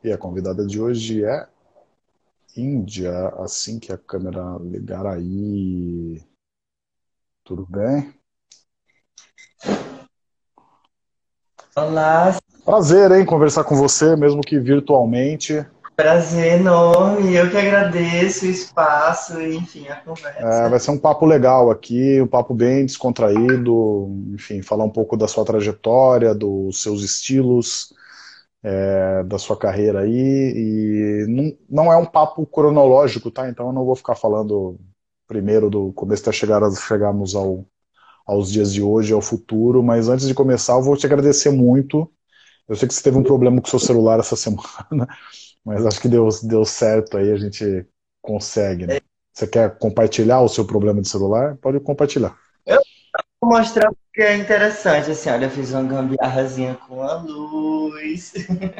E a convidada de hoje é Índia, assim que a câmera ligar aí. Tudo bem? Olá, Prazer, hein, conversar com você, mesmo que virtualmente. prazer enorme. Eu que agradeço o espaço e, enfim, a conversa. Vai ser um papo legal aqui, um papo bem descontraído, enfim, falar um pouco da sua trajetória, dos seus estilos, da sua carreira aí. E não é um papo cronológico, tá? Então eu não vou ficar falando primeiro do começo até chegarmos aos dias de hoje, ao futuro, mas antes de começar, eu vou te agradecer muito. Eu sei que você teve um problema com o seu celular essa semana, mas acho que deu certo aí, a gente consegue, né? Você quer compartilhar o seu problema de celular? Pode compartilhar. Eu vou mostrar porque é interessante. Assim, olha, eu fiz uma gambiarrazinha com a luz.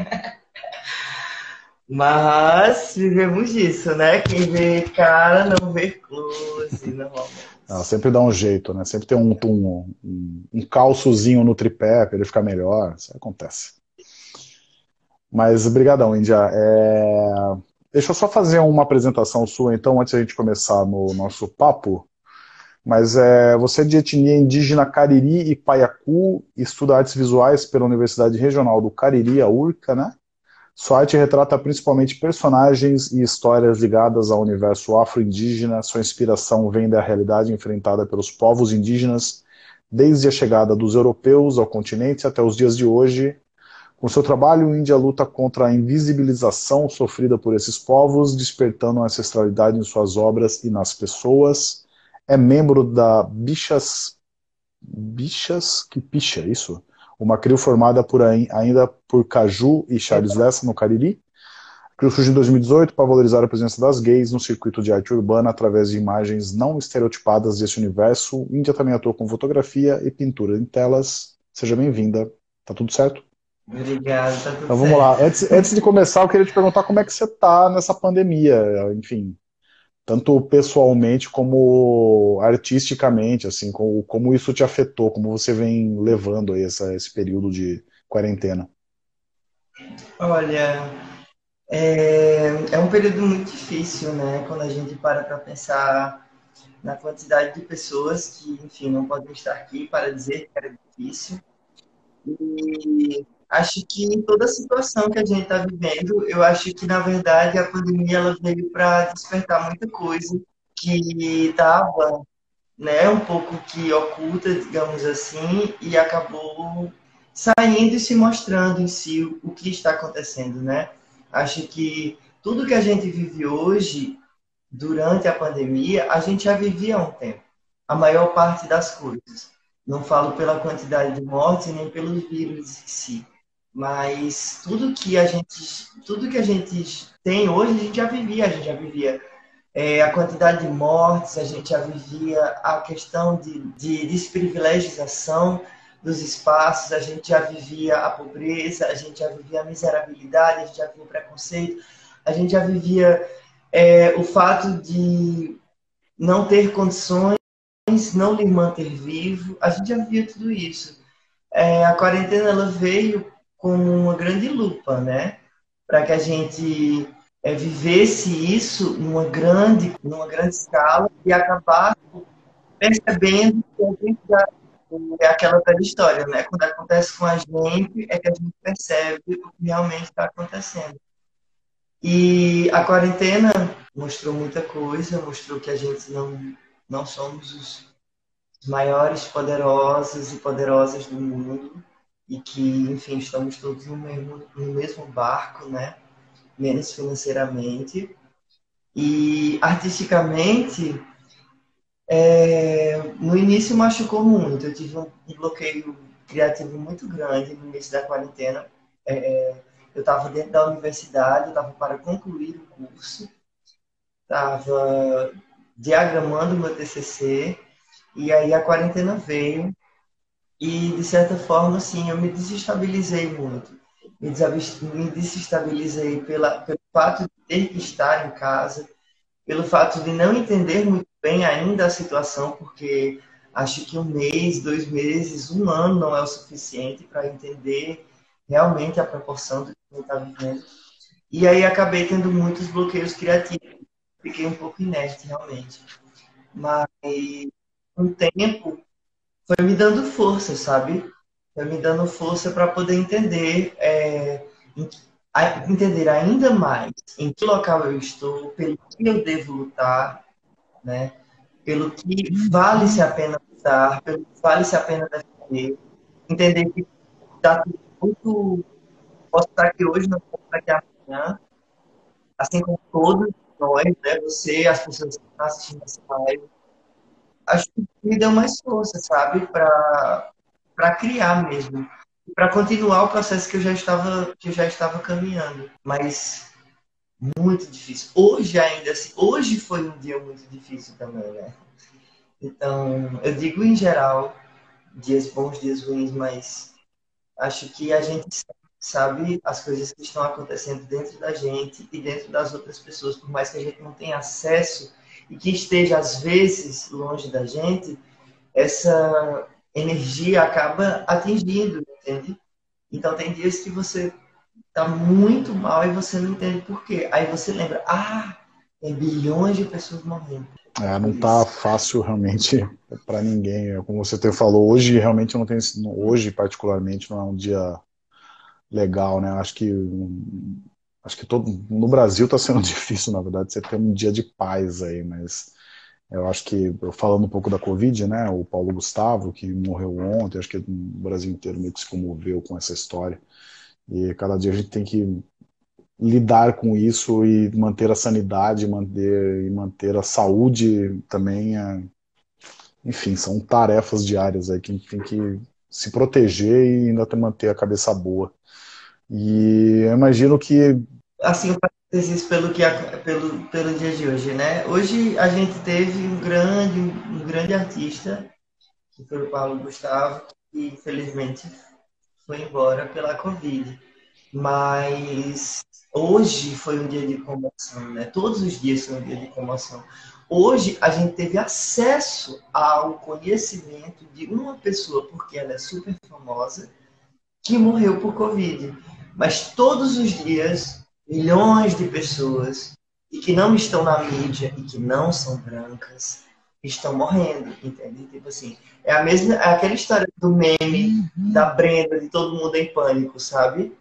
Mas vivemos disso, né? Quem vê cara não vê close, normalmente. Sempre dá um jeito, né? Sempre tem um calçozinho no tripé para ele ficar melhor. Isso acontece. Mas brigadão, Índia. Deixa eu só fazer uma apresentação sua, então, antes da gente começar no nosso papo. Mas você é de etnia indígena Cariri e Paiacu, estuda artes visuais pela Universidade Regional do Cariri, a URCA, né? Sua arte retrata principalmente personagens e histórias ligadas ao universo afro-indígena. Sua inspiração vem da realidade enfrentada pelos povos indígenas desde a chegada dos europeus ao continente até os dias de hoje. Com seu trabalho, a Índia luta contra a invisibilização sofrida por esses povos, despertando a ancestralidade em suas obras e nas pessoas. É membro da Bichas que Picha, isso? Uma CRIO formada ainda por Caju e Charles Lessa, no Cariri. A CRIO surgiu em 2018 para valorizar a presença das gays no circuito de arte urbana através de imagens não estereotipadas desse universo. Índia também atua com fotografia e pintura em telas. Seja bem-vinda. Tá tudo certo? Obrigado, tá tudo Então vamos lá. certo. Antes de começar, eu queria te perguntar como é que você tá nessa pandemia, enfim, tanto pessoalmente como artisticamente, assim, como isso te afetou, como você vem levando aí esse período de quarentena. Olha, é um período muito difícil, né? Quando a gente para pensar na quantidade de pessoas que, enfim, não podem estar aqui para dizer que era difícil. E acho que em toda a situação que a gente está vivendo, eu acho que, na verdade, a pandemia ela veio para despertar muita coisa que estava, né, um pouco que oculta, digamos assim, e acabou saindo e se mostrando em si o que está acontecendo, né? Acho que tudo que a gente vive hoje, durante a pandemia, a gente já vivia há um tempo. A maior parte das coisas. Não falo pela quantidade de mortes nem pelos vírus em si, mas tudo que a gente tem hoje, a gente já vivia a quantidade de mortes, a gente já vivia a questão de desprivilegização dos espaços, a gente já vivia a pobreza, a gente já vivia a miserabilidade, a gente já vivia o preconceito, a gente já vivia o fato de não ter condições, não lhe manter vivo, a gente já via tudo isso. A quarentena ela veio como uma grande lupa, né? Para que a gente vivesse isso numa grande escala e acabar percebendo que a gente já é aquela velha história, né? Quando acontece com a gente, é que a gente percebe o que realmente está acontecendo. E a quarentena mostrou muita coisa, mostrou que a gente não somos os maiores poderosos e poderosas do mundo e que, enfim, estamos todos no mesmo barco, né? Menos financeiramente. E artisticamente, no início machucou muito. Eu tive um bloqueio criativo muito grande no início da quarentena. Eu estava dentro da universidade, eu estava para concluir o curso, estava diagramando meu TCC, e aí a quarentena veio e, de certa forma, assim, eu me desestabilizei muito. Me desestabilizei pelo fato de ter que estar em casa, pelo fato de não entender muito bem ainda a situação, porque acho que um mês, 2 meses, um ano não é o suficiente para entender realmente a proporção do que a gente está vivendo. E aí acabei tendo muitos bloqueios criativos. Fiquei um pouco inerte, realmente. Mas, com o tempo, foi me dando força, sabe? Foi me dando força para poder entender, entender ainda mais em que local eu estou, pelo que eu devo lutar, né? Pelo que vale-se a pena lutar, pelo que vale-se a pena defender. Entender que dá tudo muito. Posso estar aqui hoje, não posso estar aqui amanhã, assim como todos nós, né? Você, as pessoas que estão assistindo essa live, acho que me deu mais força, sabe? Para criar mesmo. Para continuar o processo que eu já estava caminhando. Mas muito difícil. Hoje ainda assim, hoje foi um dia muito difícil também, né? Então, eu digo em geral, dias bons, dias ruins, mas acho que a gente sabe as coisas que estão acontecendo dentro da gente e dentro das outras pessoas, por mais que a gente não tenha acesso e que esteja às vezes longe da gente, essa energia acaba atingindo, entende? Então tem dias que você tá muito mal e você não entende por quê. Aí você lembra, tem bilhões de pessoas morrendo É, não por tá isso. fácil realmente para ninguém. Como você até falou, hoje realmente eu não tenho, hoje particularmente não é um dia legal, né? Acho que todo no Brasil está sendo difícil, na verdade, você ter um dia de paz aí, mas eu acho que, falando um pouco da Covid, né? O Paulo Gustavo, que morreu ontem, acho que o Brasil inteiro meio que se comoveu com essa história. E cada dia a gente tem que lidar com isso e manter a sanidade, manter a saúde também. Enfim, são tarefas diárias aí que a gente tem que se proteger e ainda manter a cabeça boa. E eu imagino que. Assim, um parênteses pelo dia de hoje, né? Hoje a gente teve um grande artista, que foi o Paulo Gustavo, que infelizmente foi embora pela Covid. Mas hoje foi um dia de comoção, né? Todos os dias são um dia de comoção. Hoje a gente teve acesso ao conhecimento de uma pessoa, porque ela é super famosa, que morreu por Covid. Mas todos os dias, milhões de pessoas e que não estão na mídia e que não são brancas estão morrendo, entende? Tipo assim, é aquela história do meme da Brenda, de todo mundo em pânico, sabe?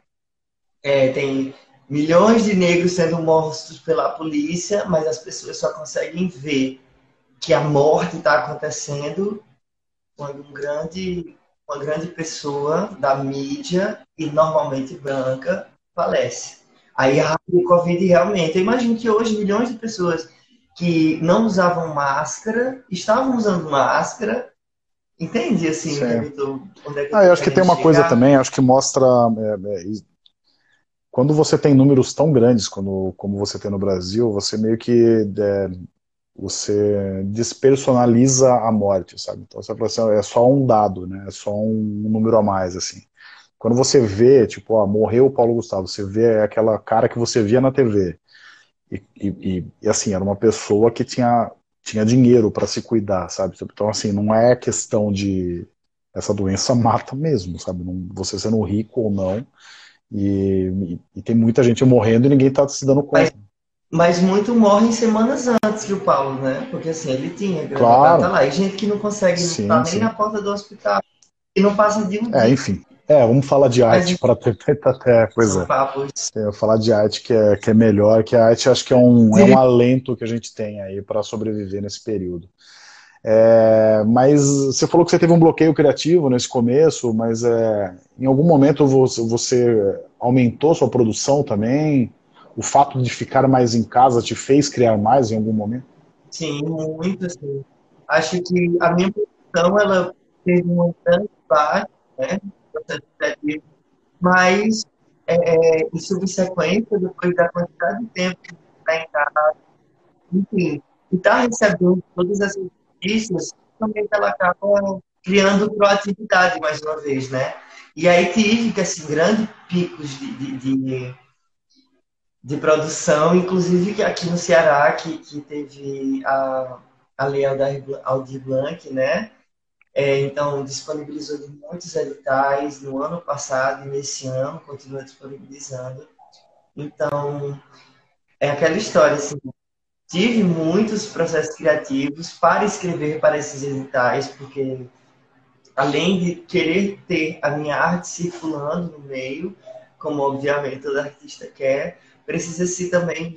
Tem milhões de negros sendo mortos pela polícia, mas as pessoas só conseguem ver que a morte está acontecendo quando uma grande pessoa da mídia, e normalmente branca, falece. Aí a Covid realmente. Eu imagino que hoje milhões de pessoas que não usavam máscara estavam usando máscara. Entende assim Sim. onde é que eu Ah, eu estou acho que tem querendo uma coisa chegar? também, acho que mostra. Quando você tem números tão grandes como você tem no Brasil, você meio que você despersonaliza a morte, sabe? Então você fala assim, é só um dado, né? É só um número a mais, assim. Quando você vê, tipo, morreu o Paulo Gustavo, você vê aquela cara que você via na TV. E assim, era uma pessoa que tinha dinheiro para se cuidar, sabe? Então, assim, não é questão de. Essa doença mata mesmo, sabe? Não, você sendo rico ou não. E tem muita gente morrendo e ninguém está se dando Mas conta. Mas muito morrem semanas antes que o Paulo, né? Porque assim, ele tinha grana para estar Claro, lá. E gente que não consegue, não tá sim, nem na sim. porta do hospital. E não passa de um É, dia. enfim. Vamos falar de Mas arte enfim, para tentar até. Pois são é. papos. Falar de arte que é melhor, que a arte acho que é um alento que a gente tem aí para sobreviver nesse período. Mas você falou que você teve um bloqueio criativo nesse começo, mas em algum momento você aumentou sua produção também? O fato de ficar mais em casa te fez criar mais em algum momento? Sim, muito assim. Acho que a minha produção, ela teve um grande baixa, né? No processo criativo. Mas, em subsequência, depois da quantidade de tempo que está em casa, enfim, e está recebendo todas essas notícias, também ela acaba criando proatividade mais uma vez, né? E aí tive que, assim, grandes picos de produção, inclusive que aqui no Ceará, que teve a Lei Aldir Blanc, né? Então, disponibilizou muitos editais no ano passado e nesse ano continua disponibilizando. Então, é aquela história, assim, tive muitos processos criativos para escrever para esses editais, porque além de querer ter a minha arte circulando no meio, como obviamente todo artista quer, precisa-se também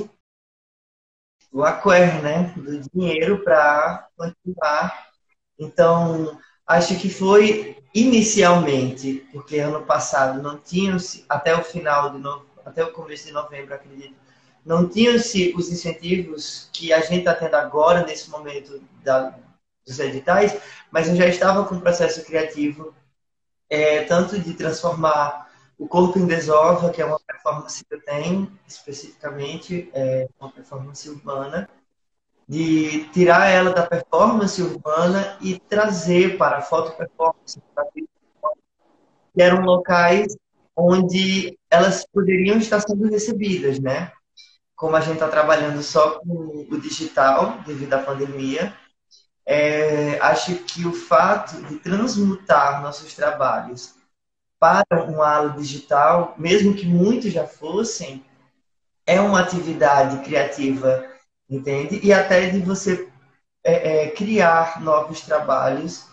do acquire, né? Do dinheiro para continuar. Então, acho que foi inicialmente, porque ano passado não tinham-se, até o final de até o começo de novembro, acredito, não tinham-se os incentivos que a gente está tendo agora, nesse momento dos editais, mas eu já estava com um processo criativo, tanto de transformar o corpo em desova, que é uma performance que eu tenho, especificamente, uma performance urbana, de tirar ela da performance urbana e trazer para a foto performance, que eram locais onde elas poderiam estar sendo recebidas, né? Como a gente está trabalhando só com o digital devido à pandemia, acho que o fato de transmutar nossos trabalhos para um ala digital, mesmo que muitos já fossem, é uma atividade criativa, entende? E até de você criar novos trabalhos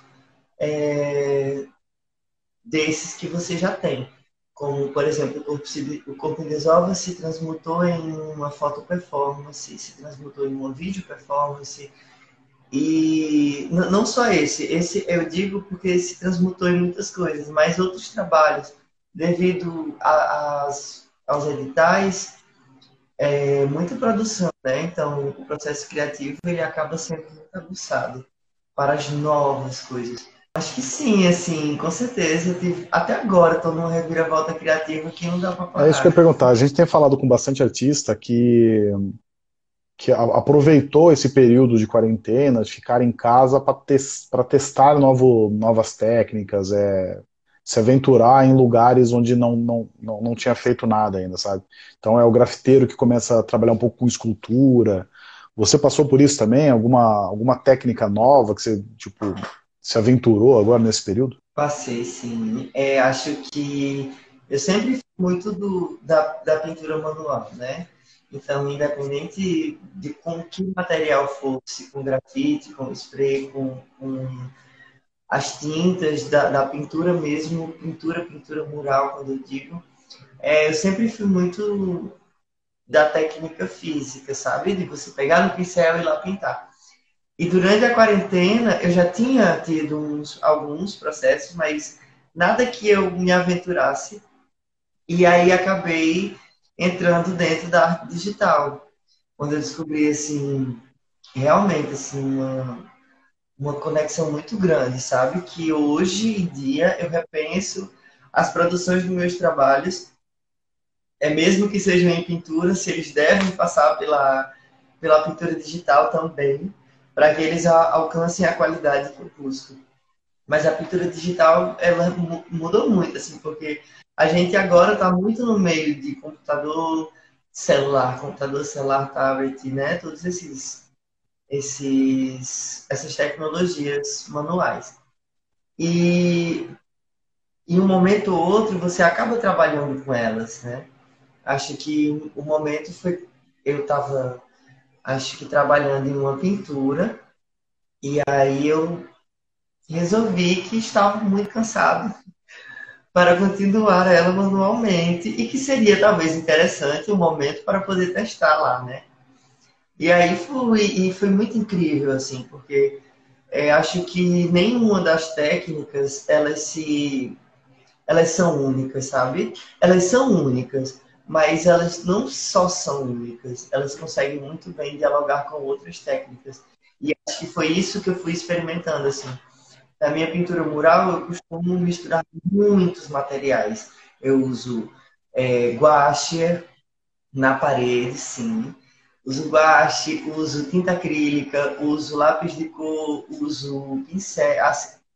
desses que você já tem. Como, por exemplo, o corpo em desova se transmutou em uma foto performance, se transmutou em uma vídeo performance. E não só esse eu digo porque se transmutou em muitas coisas, mas outros trabalhos, devido aos editais, muita produção, né? Então, o processo criativo ele acaba sendo muito aguçado para as novas coisas. Acho que sim, assim, com certeza. Até agora estou numa reviravolta criativa que não dá para É isso que eu ia parar. perguntar. A gente tem falado com bastante artista que aproveitou esse período de quarentena, de ficar em casa para testar novas técnicas, se aventurar em lugares onde não tinha feito nada ainda, sabe? Então é o grafiteiro que começa a trabalhar um pouco com escultura. Você passou por isso também? Alguma técnica nova que você, tipo, se aventurou agora nesse período? Passei, sim. Acho que eu sempre fui muito da pintura manual, né? Então, independente de com que material fosse, com grafite, com spray, com as tintas da pintura mesmo, pintura mural, quando eu digo, eu sempre fui muito da técnica física, sabe? De você pegar no pincel e ir lá pintar. E durante a quarentena eu já tinha tido alguns processos, mas nada que eu me aventurasse. E aí acabei entrando dentro da arte digital, quando eu descobri assim, realmente assim, uma conexão muito grande, sabe? Que hoje em dia eu repenso as produções dos meus trabalhos, mesmo que sejam em pintura, se eles devem passar pela pintura digital também, para que eles alcancem a qualidade que eu busco. Mas a pintura digital, ela mudou muito, assim, porque a gente agora está muito no meio de computador celular, tablet, né? Todos essas tecnologias manuais. E em um momento ou outro, você acaba trabalhando com elas, né? Acho que o momento foi... Eu estava, acho que, trabalhando em uma pintura, e aí eu resolvi que estava muito cansado para continuar ela manualmente e que seria talvez interessante um momento para poder testar lá, né? E foi muito incrível, assim, porque acho que nenhuma das técnicas, elas são únicas, sabe? Elas são únicas, mas elas não só são únicas, elas conseguem muito bem dialogar com outras técnicas. E acho que foi isso que eu fui experimentando, assim. Na minha pintura mural, eu costumo misturar muitos materiais. Eu uso guache na parede, sim. Uso guache, uso tinta acrílica, uso lápis de cor, uso pincel,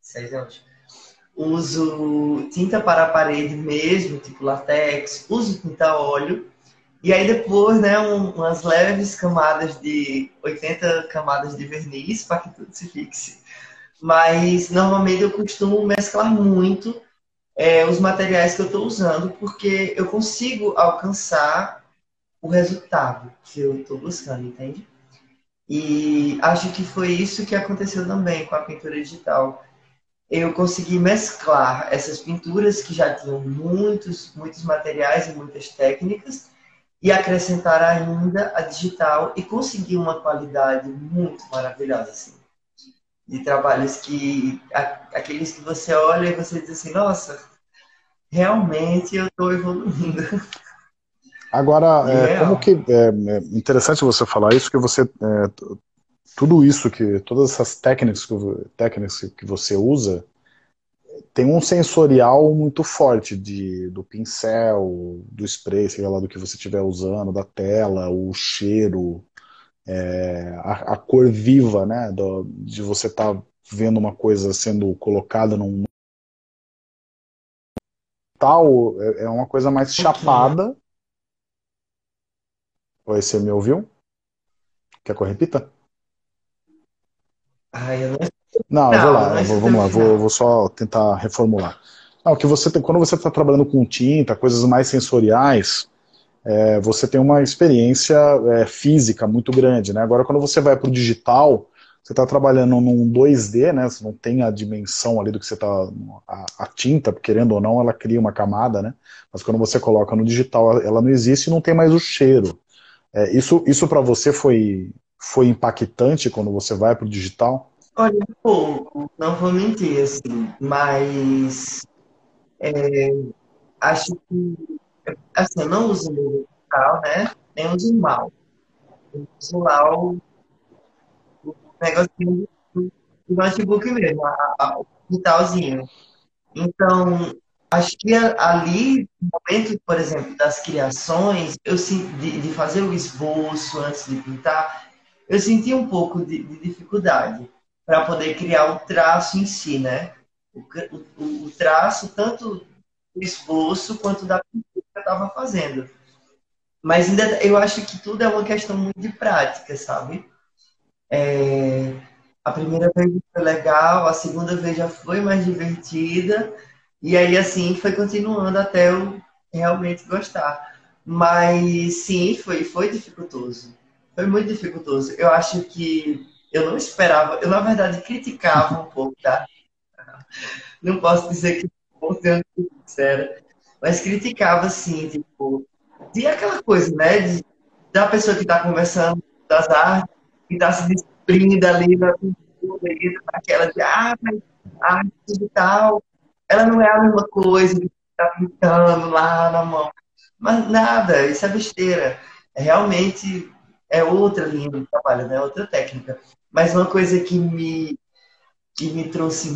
uso tinta para a parede mesmo, tipo latex, uso tinta óleo. E aí depois, né, umas leves camadas 80 camadas de verniz para que tudo se fixe. Mas normalmente eu costumo mesclar muito os materiais que eu estou usando, porque eu consigo alcançar o resultado que eu estou buscando, entende? E acho que foi isso que aconteceu também com a pintura digital. Eu consegui mesclar essas pinturas que já tinham muitos materiais e muitas técnicas e acrescentar ainda a digital e conseguir uma qualidade muito maravilhosa, assim, de trabalhos que aqueles que você olha e você diz assim, nossa, realmente eu estou evoluindo. Agora, De como real. que é interessante você falar isso, que você tudo isso que todas essas técnicas que você usa tem um sensorial muito forte do pincel, do spray, sei lá do que você estiver usando, da tela, o cheiro, a cor viva, né, de você estar vendo uma coisa sendo colocada num tal, é uma coisa mais Ok. chapada. Oi, você me ouviu? Quer que eu repita? Ai, eu não, Não, eu vou não, lá, não escutei vamos o lá, vou final. só tentar reformular. Não, que você tem, quando você está trabalhando com tinta, coisas mais sensoriais, você tem uma experiência física muito grande, né? Agora, quando você vai para o digital, você está trabalhando num 2D, né? Você não tem a dimensão ali do que você está. A tinta, querendo ou não, ela cria uma camada, né? Mas quando você coloca no digital, ela não existe e não tem mais o cheiro. Isso para você foi impactante quando você vai para o digital? Olha, um pouco, não vou mentir, assim, mas acho que, assim, eu não uso muito digital, né? Nem uso mal. Eu uso lá o negocinho do notebook mesmo, o digitalzinho. Então, acho que ali, no momento, por exemplo, das criações, de fazer o esboço antes de pintar, eu senti um pouco de dificuldade para poder criar o traço em si, né? O traço, tanto do esboço quanto da pintura que eu estava fazendo. Mas ainda, eu acho que tudo é uma questão muito de prática, sabe? A primeira vez foi legal, a segunda vez já foi mais divertida, e aí assim foi continuando até eu realmente gostar. Mas sim, foi dificultoso. Foi muito dificultoso. Eu acho que eu não esperava, eu na verdade criticava um pouco, tá? Não posso dizer que vou ser sincera, mas criticava assim, tipo, de aquela coisa, né? Da pessoa que está conversando das artes, que está se descobrindo ali na pintura, e naquela de, mas a arte digital, ela não é a mesma coisa que está pintando lá na mão. Mas nada, isso é besteira. Realmente é outra linha de trabalho, né? Outra técnica. Mas uma coisa que me trouxe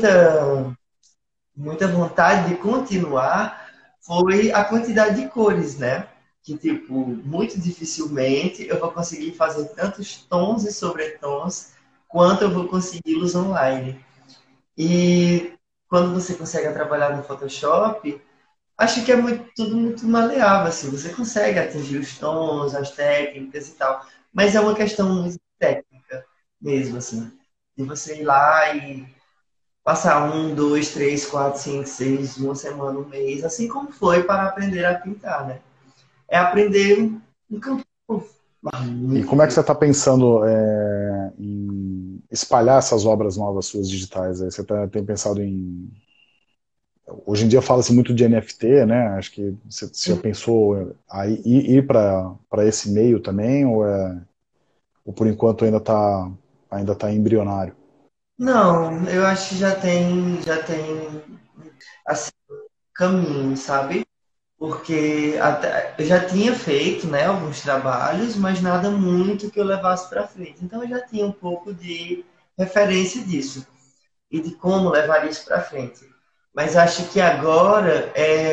muita vontade de continuar foi a quantidade de cores, né? Que, tipo, muito dificilmente eu vou conseguir fazer tantos tons e sobretons quanto eu vou consegui-los online. E quando você consegue trabalhar no Photoshop, acho que é tudo muito maleável, assim. Você consegue atingir os tons, as técnicas e tal. Mas é uma questão muito técnica mesmo, assim. De você ir lá e passar 1, 2, 3, 4, 5, 6, uma semana, um mês, assim como foi para aprender a pintar, né? É aprender um campo E muito como é que você difícil. está pensando em espalhar essas obras novas suas digitais? Aí? Você tem pensado em. Hoje em dia fala-se muito de NFT, né? Acho que você já pensou ir para esse meio também, ou por enquanto ainda tá embrionário? Não, eu acho que já tem assim, caminho, sabe? Porque eu já tinha feito, né, alguns trabalhos, mas nada muito que eu levasse para frente. Então eu já tinha um pouco de referência disso e de como levar isso para frente. Mas acho que agora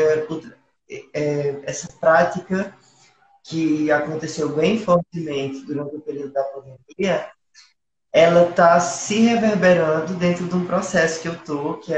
essa prática que aconteceu bem fortemente durante o período da pandemia, ela está se reverberando dentro de um processo que eu estou, que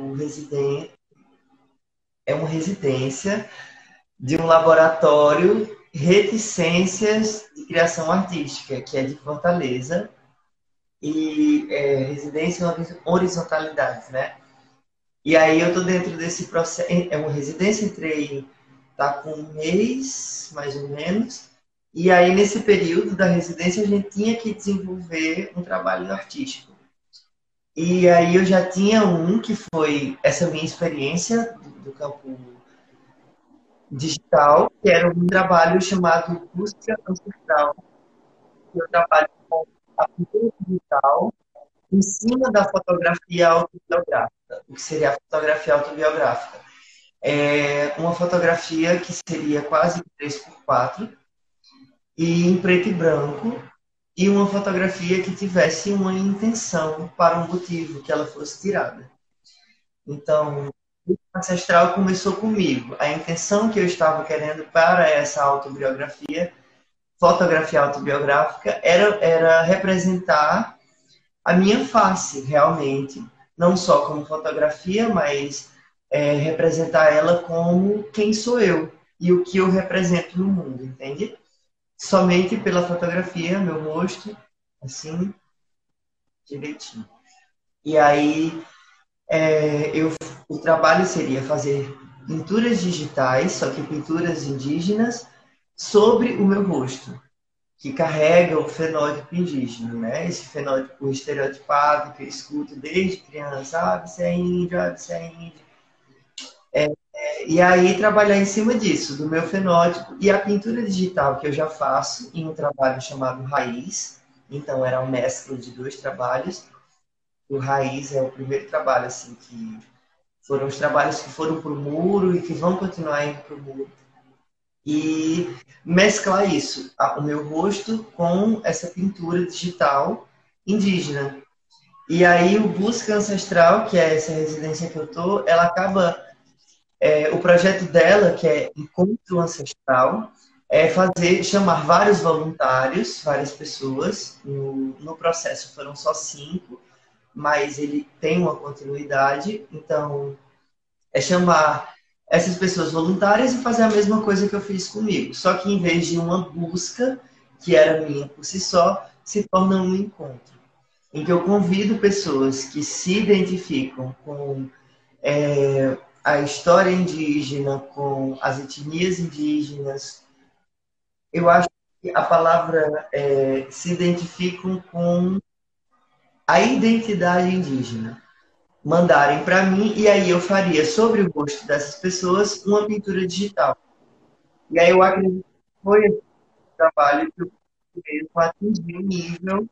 é uma residência de um laboratório Reticências de Criação Artística, que é de Fortaleza, e residência em horizontalidades, né? E aí eu tô dentro desse processo, é uma residência, entrei, tá com um mês, mais ou menos, e aí nesse período da residência a gente tinha que desenvolver um trabalho artístico. E aí eu já tinha um que foi essa minha experiência do campo digital, que era um trabalho chamado Busca Ancestral, que eu trabalho com a pintura digital em cima da fotografia autobiográfica. O que seria a fotografia autobiográfica? É uma fotografia que seria quase 3x4 e em preto e branco, e uma fotografia que tivesse uma intenção para um motivo que ela fosse tirada. Então, o Ancestral começou comigo. A intenção que eu estava querendo para essa autobiografia, fotografia autobiográfica, era representar a minha face, realmente. Não só como fotografia, mas representar ela como quem sou eu e o que eu represento no mundo, entende? Somente pela fotografia, meu rosto, assim, direitinho. E aí, o trabalho seria fazer pinturas digitais, só que pinturas indígenas, sobre o meu rosto, que carrega o fenótipo indígena, né? Esse fenótipo estereotipado que eu escuto desde criança, você é índio, você é índio. E aí trabalhar em cima disso, do meu fenótipo e a pintura digital que eu já faço em um trabalho chamado Raiz. Então era uma mescla de dois trabalhos. O Raiz é o primeiro trabalho assim que foram os trabalhos que foram para o muro e que vão continuar indo para o muro. E mesclar isso, o meu rosto com essa pintura digital indígena. E aí o Busca Ancestral, que é essa residência que eu tô, ela acaba o projeto dela, que é Encontro Ancestral, é chamar vários voluntários, várias pessoas. No processo foram só 5, mas ele tem uma continuidade. Então, é chamar essas pessoas voluntárias e fazer a mesma coisa que eu fiz comigo. Só que em vez de uma busca, que era minha por si só, se torna um encontro. Em que eu convido pessoas que se identificam com a história indígena, com as etnias indígenas. Eu acho que a palavra se identificam com a identidade indígena. Mandarem para mim e aí eu faria sobre o rosto dessas pessoas uma pintura digital. E aí eu acredito que foi esse trabalho que eu mesmo atingi o nível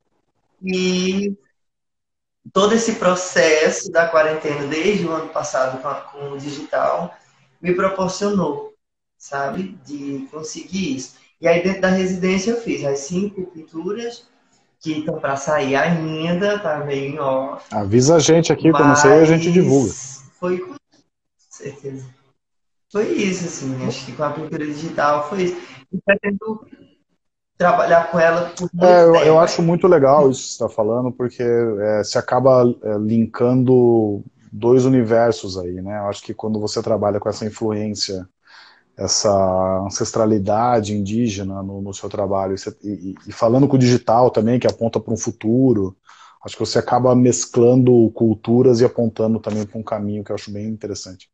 e todo esse processo da quarentena, desde o ano passado com o digital, me proporcionou, sabe, de conseguir isso. E aí dentro da residência eu fiz as 5 pinturas que estão para sair ainda, tá meio em off, Avisa a gente aqui, quando sair a gente divulga. mas foi com certeza. Foi isso, assim, acho que com a pintura digital foi isso. E pretendo trabalhar com ela por muito Eu tempo acho ainda. muito legal isso que você está falando, porque se acaba linkando dois universos aí, né? Eu acho que quando você trabalha com essa influência, essa ancestralidade indígena no seu trabalho, e falando com o digital também, que aponta para um futuro, acho que você acaba mesclando culturas e apontando também para um caminho que eu acho bem interessante.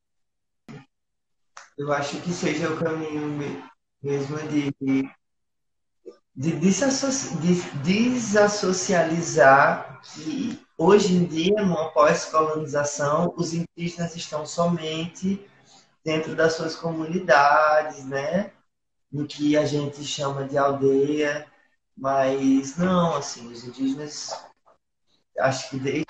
Eu acho que seja o caminho mesmo de desassocializar que hoje em dia, numa pós-colonização, os indígenas estão somente dentro das suas comunidades, né? No que a gente chama de aldeia, mas não, assim, os indígenas, acho que desde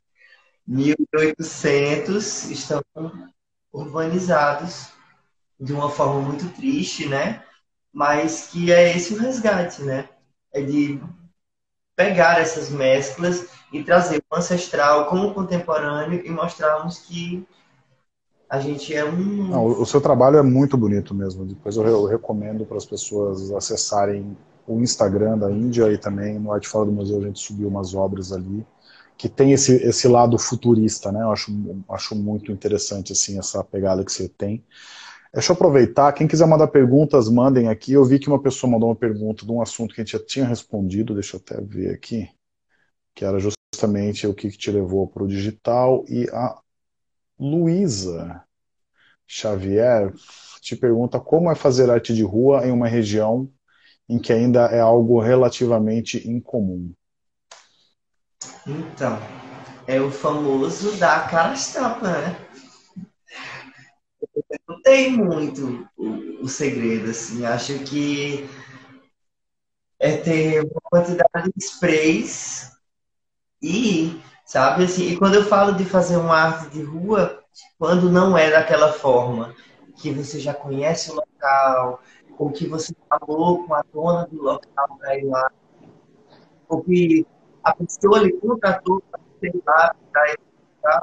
1800 estão urbanizados de uma forma muito triste, né? Mas que é esse o resgate, né? É de pegar essas mesclas e trazer o ancestral com o contemporâneo e mostrarmos que a gente é Não, um. o seu trabalho é muito bonito mesmo. Depois eu recomendo para as pessoas acessarem o Instagram da Índia e também no Arte Fora do Museu a gente subiu umas obras ali que tem esse lado futurista, né? Eu acho muito interessante assim essa pegada que você tem. Deixa eu aproveitar, quem quiser mandar perguntas, mandem aqui. Eu vi que uma pessoa mandou uma pergunta de um assunto que a gente já tinha respondido, deixa eu até ver aqui, que era justamente o que te levou para o digital e Luísa Xavier te pergunta como é fazer arte de rua em uma região em que ainda é algo relativamente incomum. Então, é o famoso dar cara às tapas, né? Não tem muito o segredo, assim. Acho que é ter uma quantidade de sprays e, sabe, assim, e quando eu falo de fazer uma arte de rua, quando não é daquela forma que você já conhece o local, ou que você falou com a dona do local para ir lá, ou que a pessoa lhe contratou para ir lá, para ir lá,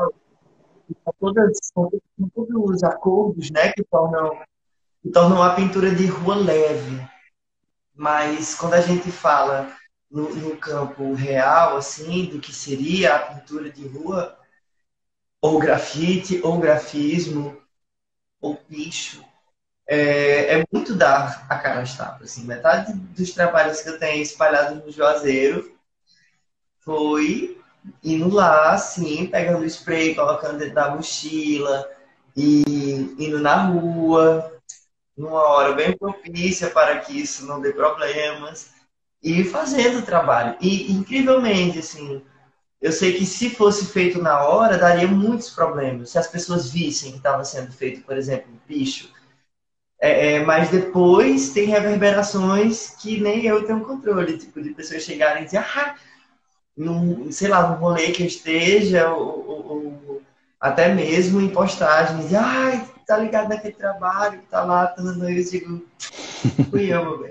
são todos os acordos, né, que tornam a pintura de rua leve. Mas quando a gente fala no campo real, assim, do que seria a pintura de rua, ou grafite, ou grafismo, ou picho, é muito dar a cara às tapas. Assim. Metade dos trabalhos que eu tenho espalhados no Juazeiro foi indo lá, assim, pegando spray, colocando dentro da mochila, e indo na rua, numa hora bem propícia para que isso não dê problemas, e fazendo o trabalho. E, incrivelmente, assim, eu sei que se fosse feito na hora, daria muitos problemas. Se as pessoas vissem que estava sendo feito, por exemplo, um picho. Mas depois tem reverberações que nem eu tenho controle. Tipo, de pessoas chegarem e dizer, sei lá, num rolê que eu esteja, ou até mesmo em postagens, dizer, tá ligado naquele trabalho que tá lá, tá dando isso, eu digo, fui eu, meu bem.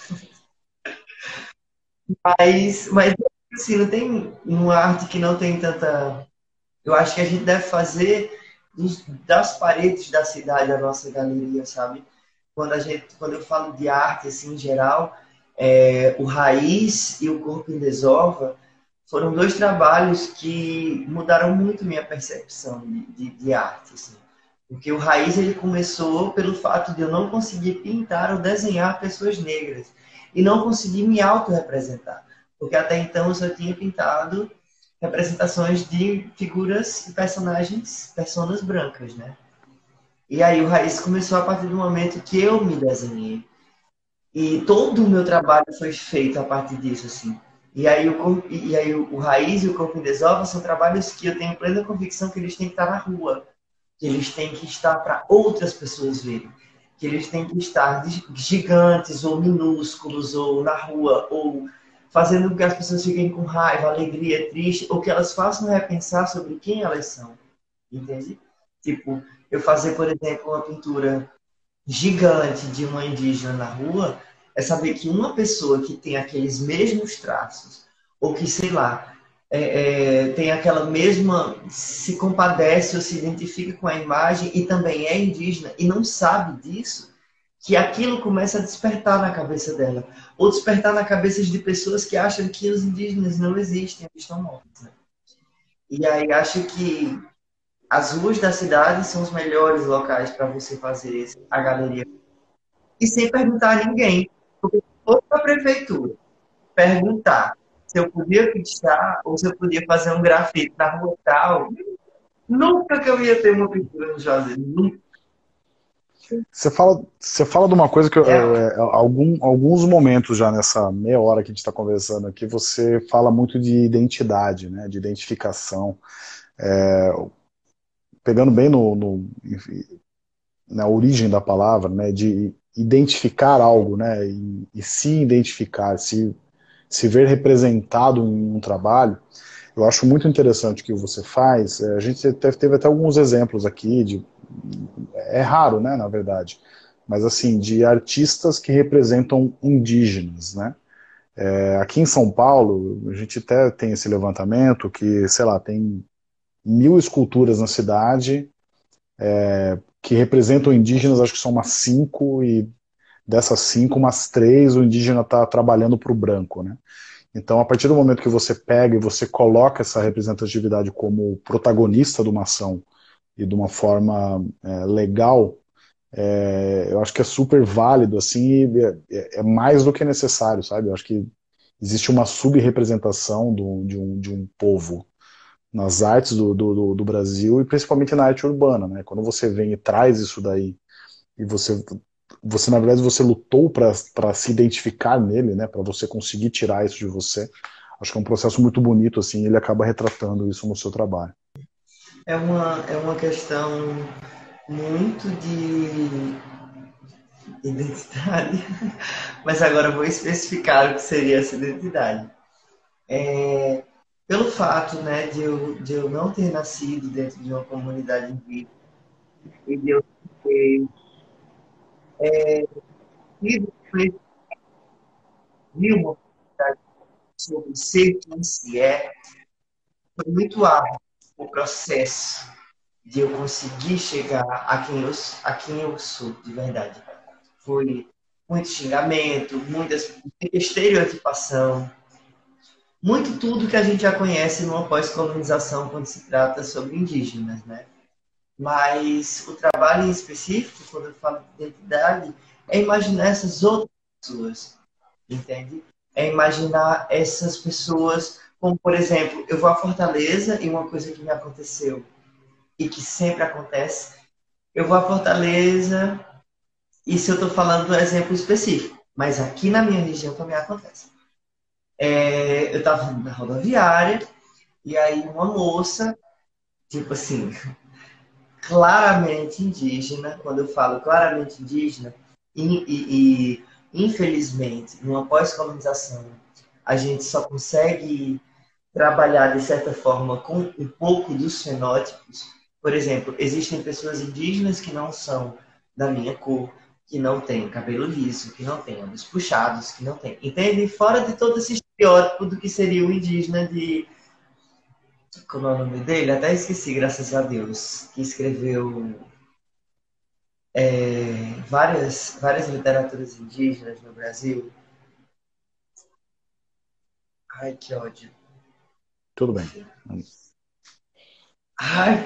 Mas assim, não tem uma arte que não tem tanta. Eu acho que a gente deve fazer das paredes da cidade a nossa galeria, sabe? Quando eu falo de arte, assim, em geral, o Raiz e o Corpo em Desova foram dois trabalhos que mudaram muito minha percepção de arte, assim. Porque o Raiz, ele começou pelo fato de eu não conseguir pintar ou desenhar pessoas negras e não conseguir me autorrepresentar. Porque até então eu só tinha pintado representações de figuras e personagens, personas brancas, né? E aí o Raiz começou a partir do momento que eu me desenhei. E todo o meu trabalho foi feito a partir disso, assim. E aí o Raiz e o Corpo em Desova são trabalhos que eu tenho plena convicção que eles têm que estar na rua, que eles têm que estar para outras pessoas verem, que eles têm que estar gigantes ou minúsculos ou na rua ou fazendo com que as pessoas fiquem com raiva, alegria, triste, ou que elas façam repensar sobre quem elas são, entende? Tipo, eu fazer, por exemplo, uma pintura gigante de uma indígena na rua é saber que uma pessoa que tem aqueles mesmos traços, ou que, sei lá, tem aquela mesma, se compadece ou se identifica com a imagem e também é indígena e não sabe disso, que aquilo começa a despertar na cabeça dela. Ou despertar na cabeça de pessoas que acham que os indígenas não existem, eles estão mortos. Né? E aí acho que as ruas da cidade são os melhores locais para você fazer a galeria e sem perguntar a ninguém. Porque se for para a prefeitura perguntar se eu podia pichar ou se eu podia fazer um grafite na rua tal, nunca que eu ia ter uma pintura no Juazeiro. Nunca. Você fala de uma coisa que É, alguns momentos já nessa meia hora que a gente está conversando aqui, você fala muito de identidade, né, de identificação. Pegando bem enfim, na origem da palavra, né, de identificar algo, né, e se identificar, se ver representado em um trabalho. Eu acho muito interessante o que você faz. A gente teve até alguns exemplos aqui é raro, né, na verdade, mas assim, de artistas que representam indígenas, né? Aqui em São Paulo, a gente até tem esse levantamento que, sei lá, tem 1.000 esculturas na cidade que representam indígenas, acho que são umas 5, e dessas 5, umas 3, o indígena está trabalhando para o branco, né? Então, a partir do momento que você pega e você coloca essa representatividade como protagonista de uma ação e de uma forma legal, eu acho que é super válido, assim, e é mais do que necessário, sabe? Eu acho que existe uma sub-representação de um povo nas artes do Brasil e principalmente na arte urbana, né? Quando você vem e traz isso daí e você na verdade você lutou para se identificar nele, né? Para você conseguir tirar isso de você. Acho que é um processo muito bonito assim. Ele acaba retratando isso no seu trabalho. É uma questão muito de identidade, mas agora eu vou especificar o que seria essa identidade. Pelo fato, né, de eu não ter nascido dentro de uma comunidade indígena e de eu ter tido uma oportunidade sobre ser quem se é, foi muito árduo o processo de eu conseguir chegar a quem eu sou de verdade. Foi muito xingamento, muita estereotipação, muito tudo que a gente já conhece numa pós-colonização quando se trata sobre indígenas, né? Mas o trabalho em específico, quando eu falo de identidade, é imaginar essas outras pessoas, entende? É imaginar essas pessoas, como por exemplo, eu vou a Fortaleza e uma coisa que me aconteceu e que sempre acontece, eu vou a Fortaleza, isso eu estou falando do exemplo específico, mas aqui na minha região também acontece. Eu estava na rodoviária e aí uma moça, tipo assim, claramente indígena, quando eu falo claramente indígena, e infelizmente, numa pós-colonização, a gente só consegue trabalhar de certa forma com um pouco dos fenótipos. Por exemplo, existem pessoas indígenas que não são da minha cor, que não têm cabelo liso, que não têm olhos puxados, que não têm. Entende? Fora de todo esse estereótipo do que seria o indígena de. Como é o nome dele? Até esqueci, graças a Deus. Que escreveu várias literaturas indígenas no Brasil. Ai, que ódio. Tudo bem. Ai,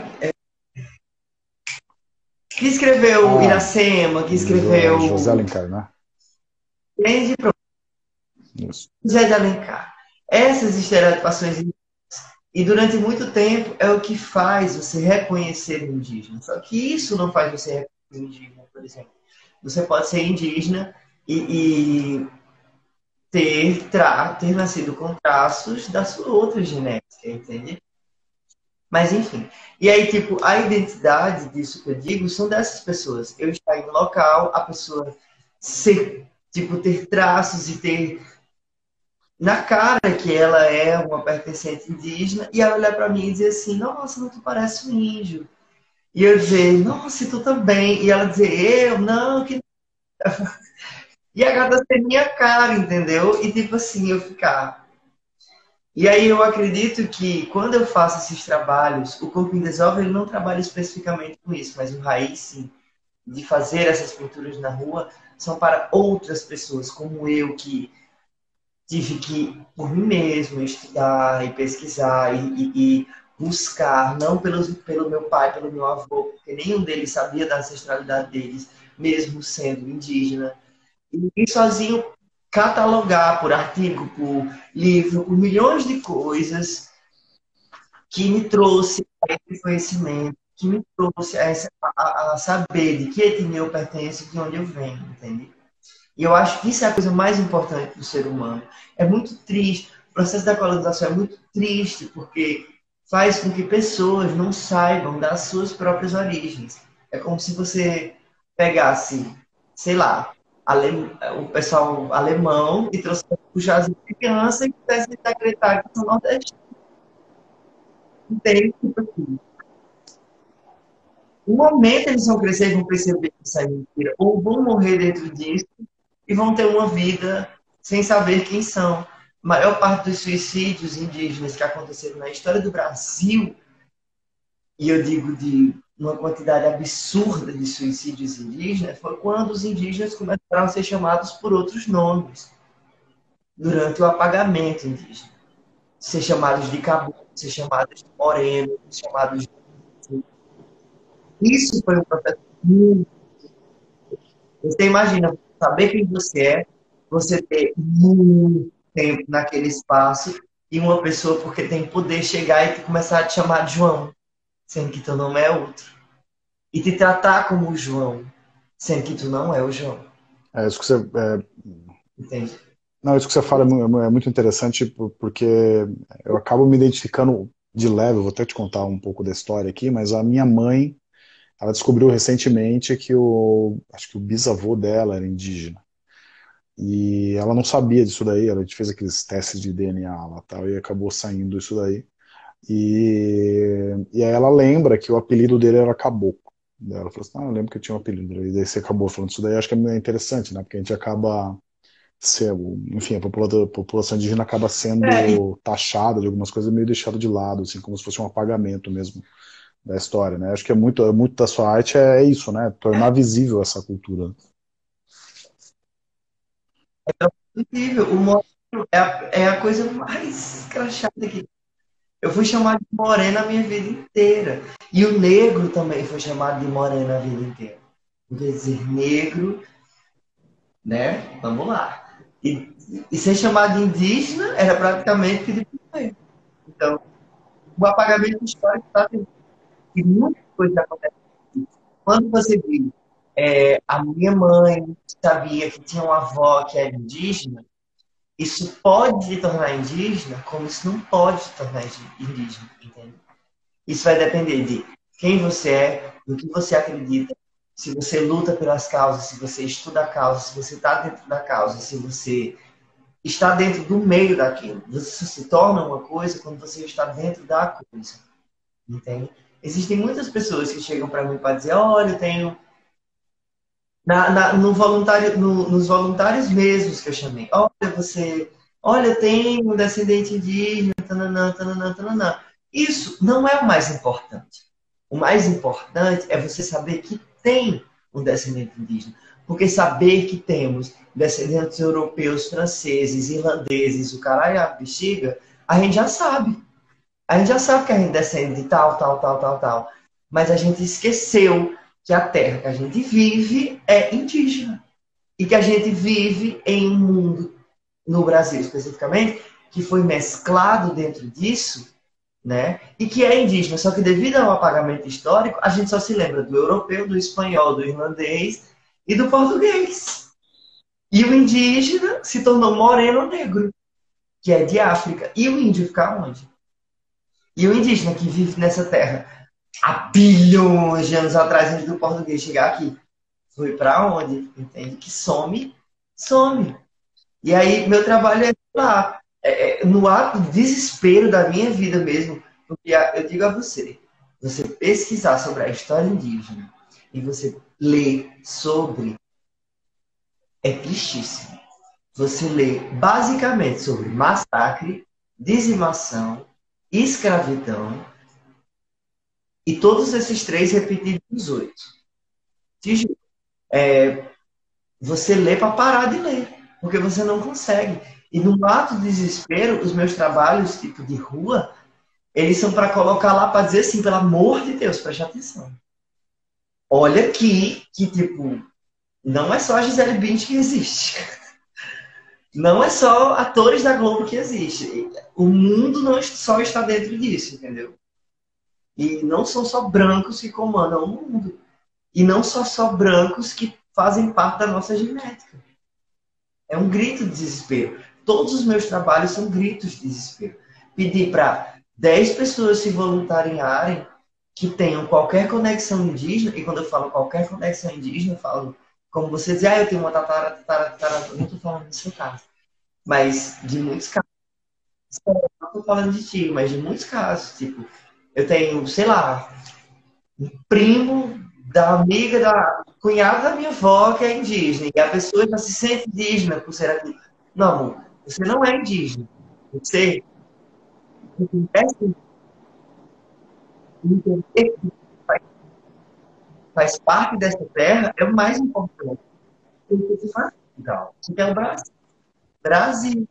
que escreveu Ah, Iracema, que escreveu José Alencar, né? Entende? Isso. José de Alencar. Essas estereotipações, e durante muito tempo, é o que faz você reconhecer o indígena. Só que isso não faz você reconhecer o indígena, por exemplo. Você pode ser indígena e ter nascido com traços da sua outra genética, entende? Mas enfim. E aí, tipo, a identidade disso que eu digo são dessas pessoas. Eu estar em um local, a pessoa ser, tipo, ter traços e ter na cara que ela é uma pertencente indígena e ela olhar para mim e dizer assim, nossa, não tu parece um índio. E eu dizer, nossa, e tu também. E ela dizer, eu, não, que... E a gata ser minha cara, entendeu? E tipo assim, eu ficar... E aí eu acredito que quando eu faço esses trabalhos, o Corpo em Desova, ele não trabalha especificamente com isso, mas o raiz, sim, de fazer essas pinturas na rua, são para outras pessoas, como eu, que tive que, por mim mesmo, estudar e pesquisar e buscar, não pelo meu pai, pelo meu avô, porque nenhum deles sabia da ancestralidade deles, mesmo sendo indígena. E ir sozinho catalogar por artigo, por livro, por milhões de coisas que me trouxe a esse conhecimento, que me trouxe a saber de que etnia eu pertenço e de onde eu venho, entende? E eu acho que isso é a coisa mais importante do ser humano. É muito triste. O processo da colonização é muito triste porque faz com que pessoas não saibam das suas próprias origens. É como se você pegasse, sei lá, o pessoal alemão e trouxesse o chazinho de criança e pudesse acreditar que são nordestinos. Entende? Tipo assim, um momento eles vão crescer e vão perceber que isso é mentira. Ou vão morrer dentro disso e vão ter uma vida sem saber quem são. A maior parte dos suicídios indígenas que aconteceram na história do Brasil, e eu digo de uma quantidade absurda de suicídios indígenas, foi quando os indígenas começaram a ser chamados por outros nomes durante o apagamento indígena. Ser chamados de caboclo, ser chamados de moreno, ser chamados de... Isso foi um processo muito... Você imagina saber quem você é, você ter muito tempo naquele espaço e uma pessoa porque tem poder chegar e te começar a te chamar de João, sendo que teu nome é outro. E te tratar como o João, sendo que tu não é o João. É isso que você, Entende? não, isso que você fala é muito interessante porque eu acabo me identificando de leve, eu vou até te contar um pouco da história aqui, mas a minha mãe, ela descobriu recentemente que acho que o bisavô dela era indígena. E ela não sabia disso daí, ela fez aqueles testes de DNA lá tal, e acabou saindo isso daí. E aí ela lembra que o apelido dele era Caboclo. Daí ela falou assim, eu lembro que eu tinha um apelido. E daí você acabou falando isso daí, acho que é interessante, né? Porque a gente acaba enfim, a população indígena acaba É, sendo taxada de algumas coisas meio deixada de lado, assim, como se fosse um apagamento mesmo da história, né? Acho que é muito da sua arte é isso, né? Tornar visível essa cultura. incrível. O moreno é a coisa mais crachada que eu fui chamado de morena a minha vida inteira. E o negro também foi chamado de morena a vida inteira. Em vez de dizer negro, né? Vamos lá. E ser chamado de indígena era praticamente pedir por. Então, o apagamento histórico está tendo e muita coisa acontece. Quando você viu, a minha mãe sabia que tinha uma avó que era indígena, isso pode te tornar indígena, como isso não pode te tornar indígena, entende? Isso vai depender de quem você é, do que você acredita, se você luta pelas causas, se você estuda a causa, se você está dentro da causa, se você está dentro do meio daquilo. Você se torna uma coisa quando você está dentro da coisa, entende? Existem muitas pessoas que chegam para mim para dizer, olha, eu tenho no voluntário, nos voluntários mesmos que eu chamei. Olha, tem um descendente indígena, tananã, tananã, tananã. Isso não é o mais importante. O mais importante é você saber que tem um descendente indígena. Porque saber que temos descendentes europeus, franceses, irlandeses, o caralho, a bexiga, a gente já sabe. A gente já sabe que a gente descende de tal, tal, tal, tal, tal. Mas a gente esqueceu que a terra que a gente vive é indígena. E que a gente vive em um mundo, no Brasil especificamente, que foi mesclado dentro disso, né? E que é indígena. Só que devido ao apagamento histórico, a gente só se lembra do europeu, do espanhol, do irlandês e do português. E o indígena se tornou moreno negro, que é de África. E o índio fica onde? E o indígena que vive nessa terra há bilhões de anos atrás, antes do português chegar aqui, foi para onde? Entende? Que some, some. E aí, meu trabalho é lá, no ato de desespero da minha vida mesmo, porque eu digo a você, você pesquisar sobre a história indígena e você ler sobre, é tristíssimo. Você lê basicamente sobre massacre, dizimação, escravidão, e todos esses três repetidos nos 8. Você lê para parar de ler, porque você não consegue. E no ato de desespero, os meus trabalhos, tipo de rua, eles são para colocar lá para dizer assim, pelo amor de Deus, preste atenção. Olha aqui que, tipo, não é só a Gisele Bündchen que existe. Não é só atores da Globo que existe. O mundo não só está dentro disso, entendeu? E não são só brancos que comandam o mundo. E não só brancos que fazem parte da nossa genética. É um grito de desespero. Todos os meus trabalhos são gritos de desespero. Pedir para 10 pessoas se voluntariarem que tenham qualquer conexão indígena, e quando eu falo qualquer conexão indígena, eu falo, como você diz, eu tenho uma tatara, eu não estou falando do seu caso, mas de muitos casos, não estou falando de ti, mas de muitos casos, tipo, eu tenho, sei lá, primo da amiga da cunhada da minha avó que é indígena, e a pessoa já se sente indígena por ser aqui. Não, amor, você não é indígena. Você entender que faz parte dessa terra é o mais importante. O que você faz? Então, você é o Brasil. Brasil.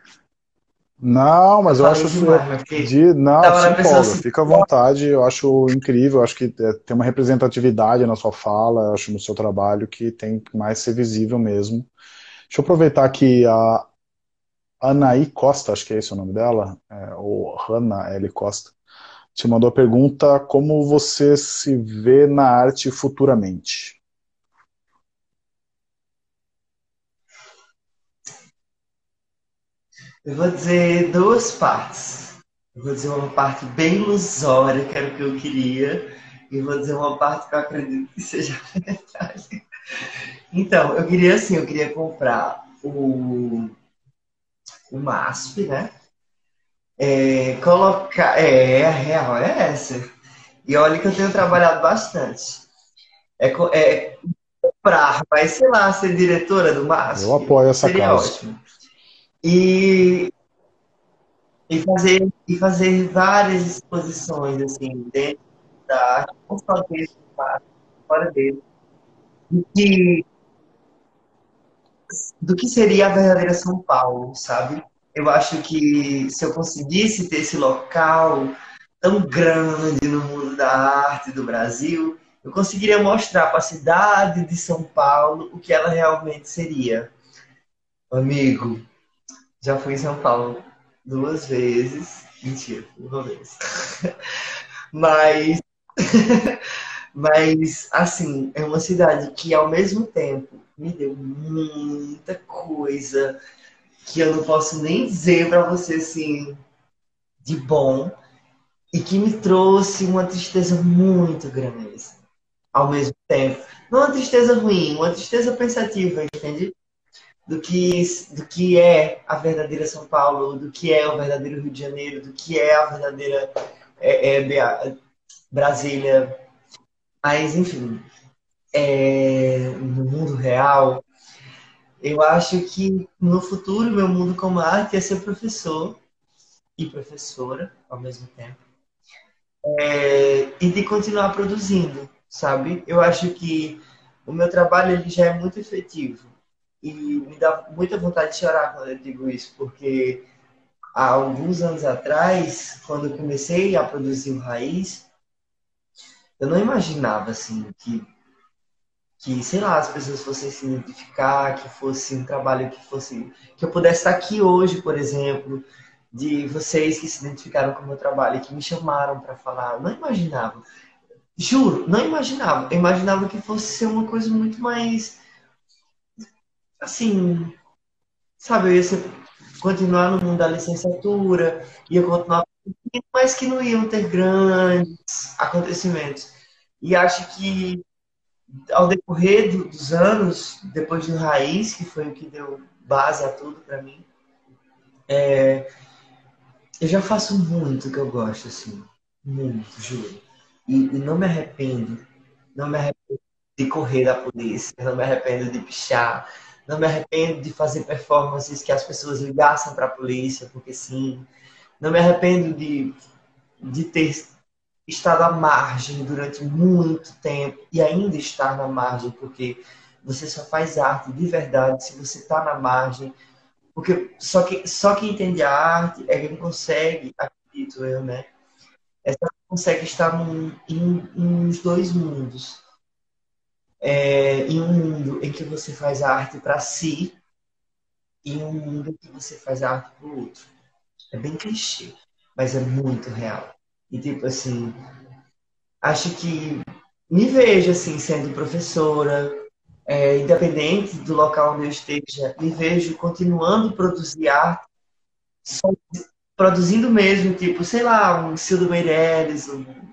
Não, Eu mas eu falei acho demais, mas porque não, da se hora a pessoa empolga, se. fica à vontade, eu acho incrível, eu acho que tem uma representatividade na sua fala, eu acho no seu trabalho que tem que mais ser visível mesmo. Deixa eu aproveitar que Anaí Costa, acho que é esse o nome dela, ou Hanna L. Costa, te mandou a pergunta: como você se vê na arte futuramente? Eu vou dizer duas partes. Eu vou dizer uma parte bem ilusória, que era o que eu queria, e vou dizer uma parte que eu acredito que seja verdade. Então, eu queria assim, eu queria comprar o MASP, né? Colocar. A real é essa. E olha que eu tenho trabalhado bastante. É comprar, mas sei lá, ser diretora do Eu MASP apoio essa seria causa. ótimo. E, e fazer várias exposições, assim, dentro da arte, não só dentro do MASP, fora dele, do que, do que seria a verdadeira São Paulo, sabe? Eu acho que se eu conseguisse ter esse local tão grande no mundo da arte do Brasil, eu conseguiria mostrar para a cidade de São Paulo o que ela realmente seria. Amigo, já fui em São Paulo duas vezes. Mentira, uma vez. Mas, mas, assim, é uma cidade que ao mesmo tempo me deu muita coisa que eu não posso nem dizer para você, assim, de bom, e que me trouxe uma tristeza muito grande ao mesmo tempo. Não uma tristeza ruim, uma tristeza pensativa, entende? Do que é a verdadeira São Paulo, do que é o verdadeiro Rio de Janeiro, do que é a verdadeira Brasília. Mas, enfim, no mundo real, eu acho que no futuro meu mundo como arte é ser professor e professora ao mesmo tempo. E de continuar produzindo, sabe? Eu acho que o meu trabalho ele já é muito efetivo. E me dá muita vontade de chorar quando eu digo isso, porque há alguns anos atrás, quando eu comecei a produzir o Raiz, eu não imaginava assim que sei lá, as pessoas fossem se identificar, que fosse um trabalho que eu pudesse estar aqui hoje, por exemplo, de vocês que se identificaram com o meu trabalho e que me chamaram para falar. Eu não imaginava. Juro, não imaginava. Eu imaginava que fosse ser uma coisa muito mais assim, sabe, continuar no mundo da licenciatura, ia continuar, mas que não iam ter grandes acontecimentos. E acho que ao decorrer dos anos, depois do Raiz, que foi o que deu base a tudo para mim, eu já faço muito o que eu gosto, assim. Muito, juro. E não me arrependo. Não me arrependo de correr da polícia, não me arrependo de pichar, não me arrependo de fazer performances que as pessoas ligassem para a polícia, porque sim. Não me arrependo de ter estado à margem durante muito tempo e ainda estar na margem, porque você só faz arte de verdade se você está na margem. Porque só quem entende a arte é quem consegue, acredito eu, né? É só quem consegue estar em uns dois mundos. Em um mundo em que você faz a arte para si e em um mundo em que você faz a arte para o outro. É bem clichê, mas é muito real. E tipo assim, acho que me vejo assim sendo professora, independente do local onde eu esteja, me vejo continuando a produzir arte, só produzindo mesmo, tipo, sei lá, um Cildo Meireles,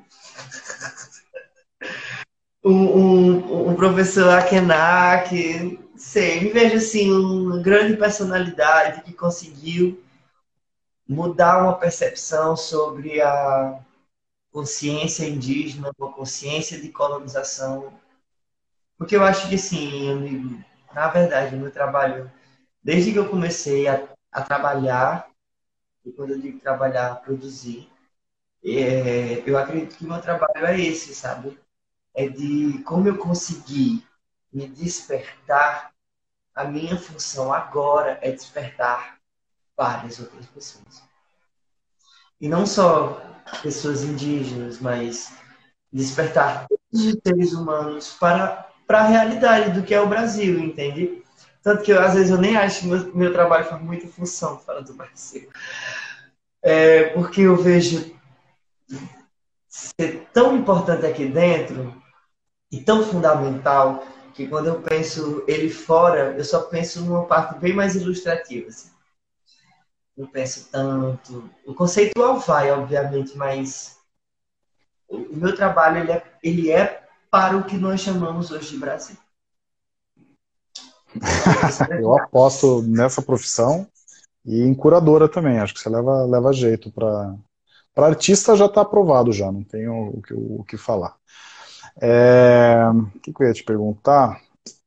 um professor Akenak, sei, me vejo assim, uma grande personalidade que conseguiu mudar uma percepção sobre a consciência indígena, uma consciência de colonização. Porque eu acho que, assim, amigo, na verdade, o meu trabalho, desde que eu comecei a trabalhar, e quando eu digo trabalhar, produzir, eu acredito que o meu trabalho é esse, sabe? É de como eu consegui me despertar. A minha função agora é despertar várias outras pessoas. E não só pessoas indígenas, mas despertar todos os seres humanos para a realidade do que é o Brasil, entende? Tanto que às vezes eu nem acho que meu trabalho faz muita função fora do Brasil. Porque eu vejo ser tão importante aqui dentro e tão fundamental que quando eu penso ele fora, eu só penso numa parte bem mais ilustrativa. Assim. Não penso tanto. O conceitual vai, obviamente, mas o meu trabalho ele é para o que nós chamamos hoje de Brasil. Eu aposto nessa profissão e em curadora também. Acho que você leva jeito para. Para artista já está aprovado já, não tenho o que falar. O que eu ia te perguntar?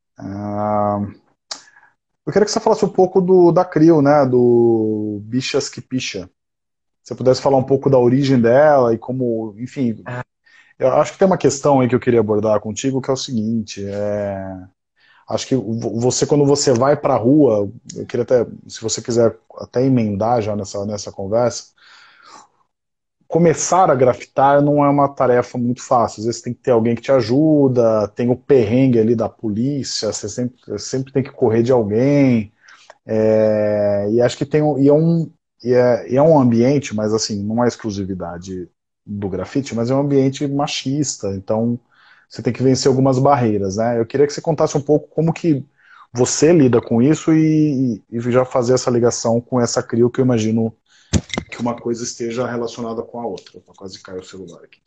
Eu queria que você falasse um pouco da CRIO, né? Do Bichas que Picha. Se você pudesse falar um pouco da origem dela e como, enfim. Eu acho que tem uma questão aí que eu queria abordar contigo, que é o seguinte. Acho que você, quando você vai para a rua, eu queria até, se você quiser até emendar já nessa conversa, começar a grafitar não é uma tarefa muito fácil. Às vezes tem que ter alguém que te ajuda, tem o perrengue ali da polícia, você sempre tem que correr de alguém. E acho que é um ambiente, mas assim, não é exclusividade do grafite, mas é um ambiente machista, então você tem que vencer algumas barreiras, né? Eu queria que você contasse um pouco como que você lida com isso e já fazer essa ligação com essa CRIO, que eu imagino que uma coisa esteja relacionada com a outra. Opa, quase caiu o celular aqui.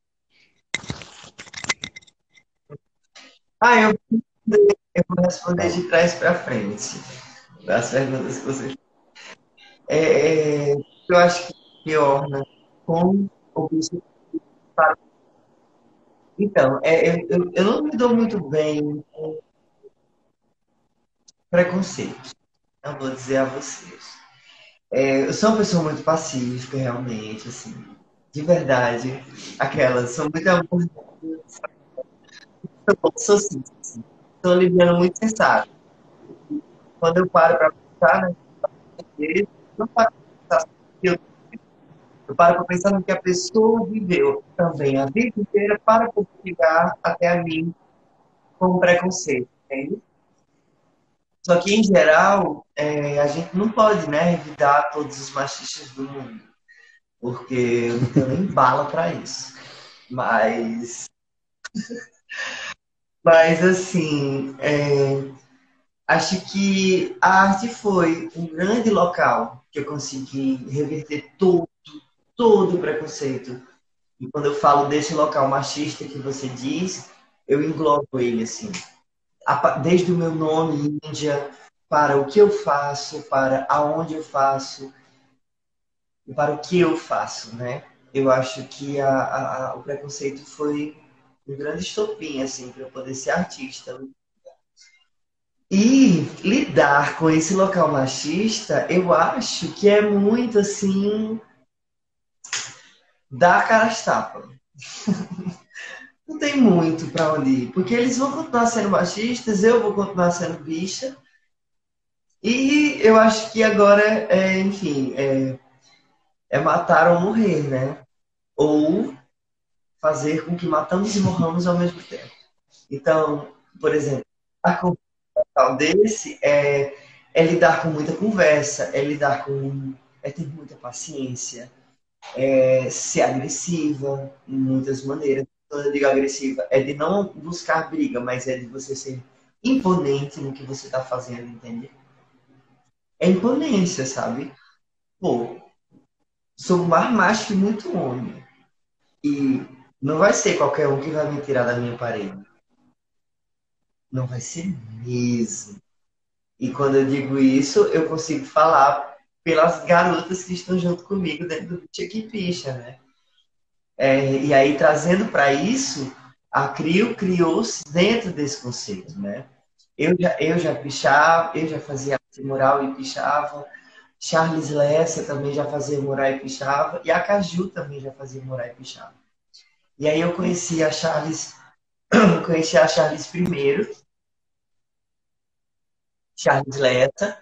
Eu vou responder Vai lá. de trás para frente das perguntas que você eu acho que pior, né? Com o bicho para. Então, eu não me dou muito bem com preconceito. Eu vou dizer a vocês. Eu sou uma pessoa muito pacífica, realmente, assim, de verdade. Aquelas, sou muito amor, sou assim, sou liviana muito sensata. Quando eu paro para pensar, né, eu não paro para pensar eu, eu paro para pensar no que a pessoa viveu também a vida inteira para chegar até a mim com preconceito, entende? Só que, em geral, a gente não pode, né, revidar todos os machistas do mundo, porque eu não tenho nem bala para isso. Mas, mas assim, acho que a arte foi um grande local que eu consegui reverter todo o preconceito. E quando eu falo desse local machista que você diz, eu englobo ele, assim. Desde o meu nome, Índia, para o que eu faço, para aonde eu faço, e para o que eu faço, né? Eu acho que o preconceito foi um grande estopim, assim, para eu poder ser artista. E lidar com esse local machista, eu acho que é muito, assim, dar a cara às tapas. Não tem muito para onde ir, porque eles vão continuar sendo machistas, eu vou continuar sendo bicha, e eu acho que agora, enfim, é matar ou morrer, né? Ou fazer com que matamos e morramos ao mesmo tempo. Então, por exemplo, a tal desse é lidar com muita conversa, é ter muita paciência, é ser agressiva em muitas maneiras. Quando eu digo agressiva, é de não buscar briga, mas é de você ser imponente no que você está fazendo, entende? É imponência, sabe? Pô, sou mais macho que muito homem. E não vai ser qualquer um que vai me tirar da minha parede. Não vai ser mesmo. E quando eu digo isso, eu consigo falar pelas garotas que estão junto comigo dentro do Tia Picha, né? E aí, trazendo para isso, a CRIO criou-se dentro desse conceito, né? Eu já pichava, eu já fazia arte mural e pichava, Charles Lessa também já fazia mural e pichava, e a Caju também já fazia mural e pichava. E aí eu conheci a Charles primeiro, Charles Lessa,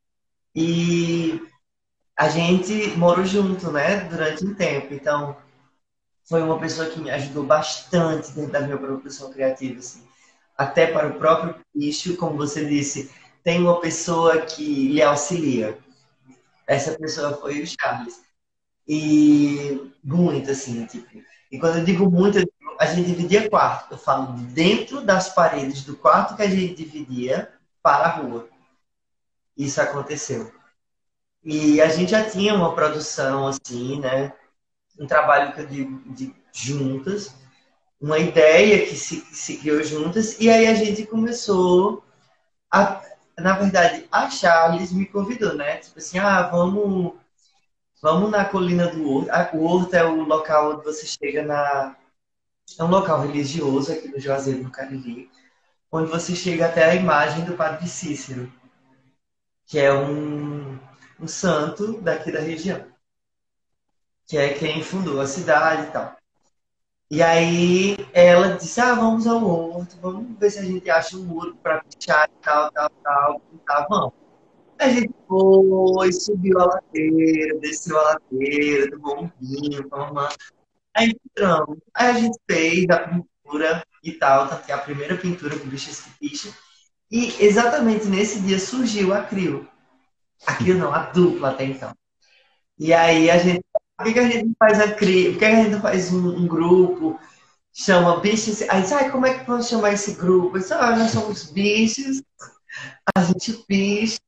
e a gente morou junto, né, durante um tempo. Então, foi uma pessoa que me ajudou bastante dentro da minha produção criativa, assim. Até para o próprio picho, como você disse, tem uma pessoa que lhe auxilia. Essa pessoa foi o Charles. E muito, assim, tipo. E quando eu digo muito, a gente dividia quarto. Eu falo dentro das paredes do quarto que a gente dividia para a rua. Isso aconteceu. E a gente já tinha uma produção, assim, né? Um trabalho que eu digo de juntas, uma ideia que se criou juntas, e aí a gente começou a, na verdade, a Charles me convidou, né? Tipo assim, vamos na colina do Horto. O Horto é o local onde você chega na. É um local religioso aqui no Juazeiro do Cariri, onde você chega até a imagem do Padre Cícero, que é um santo daqui da região, que é quem fundou a cidade e tal. E aí ela disse, vamos ao Horto, vamos ver se a gente acha um muro para pichar e tal, tal, tal. Tá, vamos. A gente foi, subiu a ladeira, desceu a ladeira, tomou um vinho, tomou. Aí entramos. Aí a gente fez a pintura e tal, tanto que é a primeira pintura do Bichos que Picha. E exatamente nesse dia surgiu a CRIO. A CRIO não, a dupla até então. E aí a gente. Por que a gente não faz a CRIO? Por que a gente não faz um grupo? Chama Bichos. Aí disse, como é que vamos chamar esse grupo? Eu disse, nós somos bichos, a gente picha.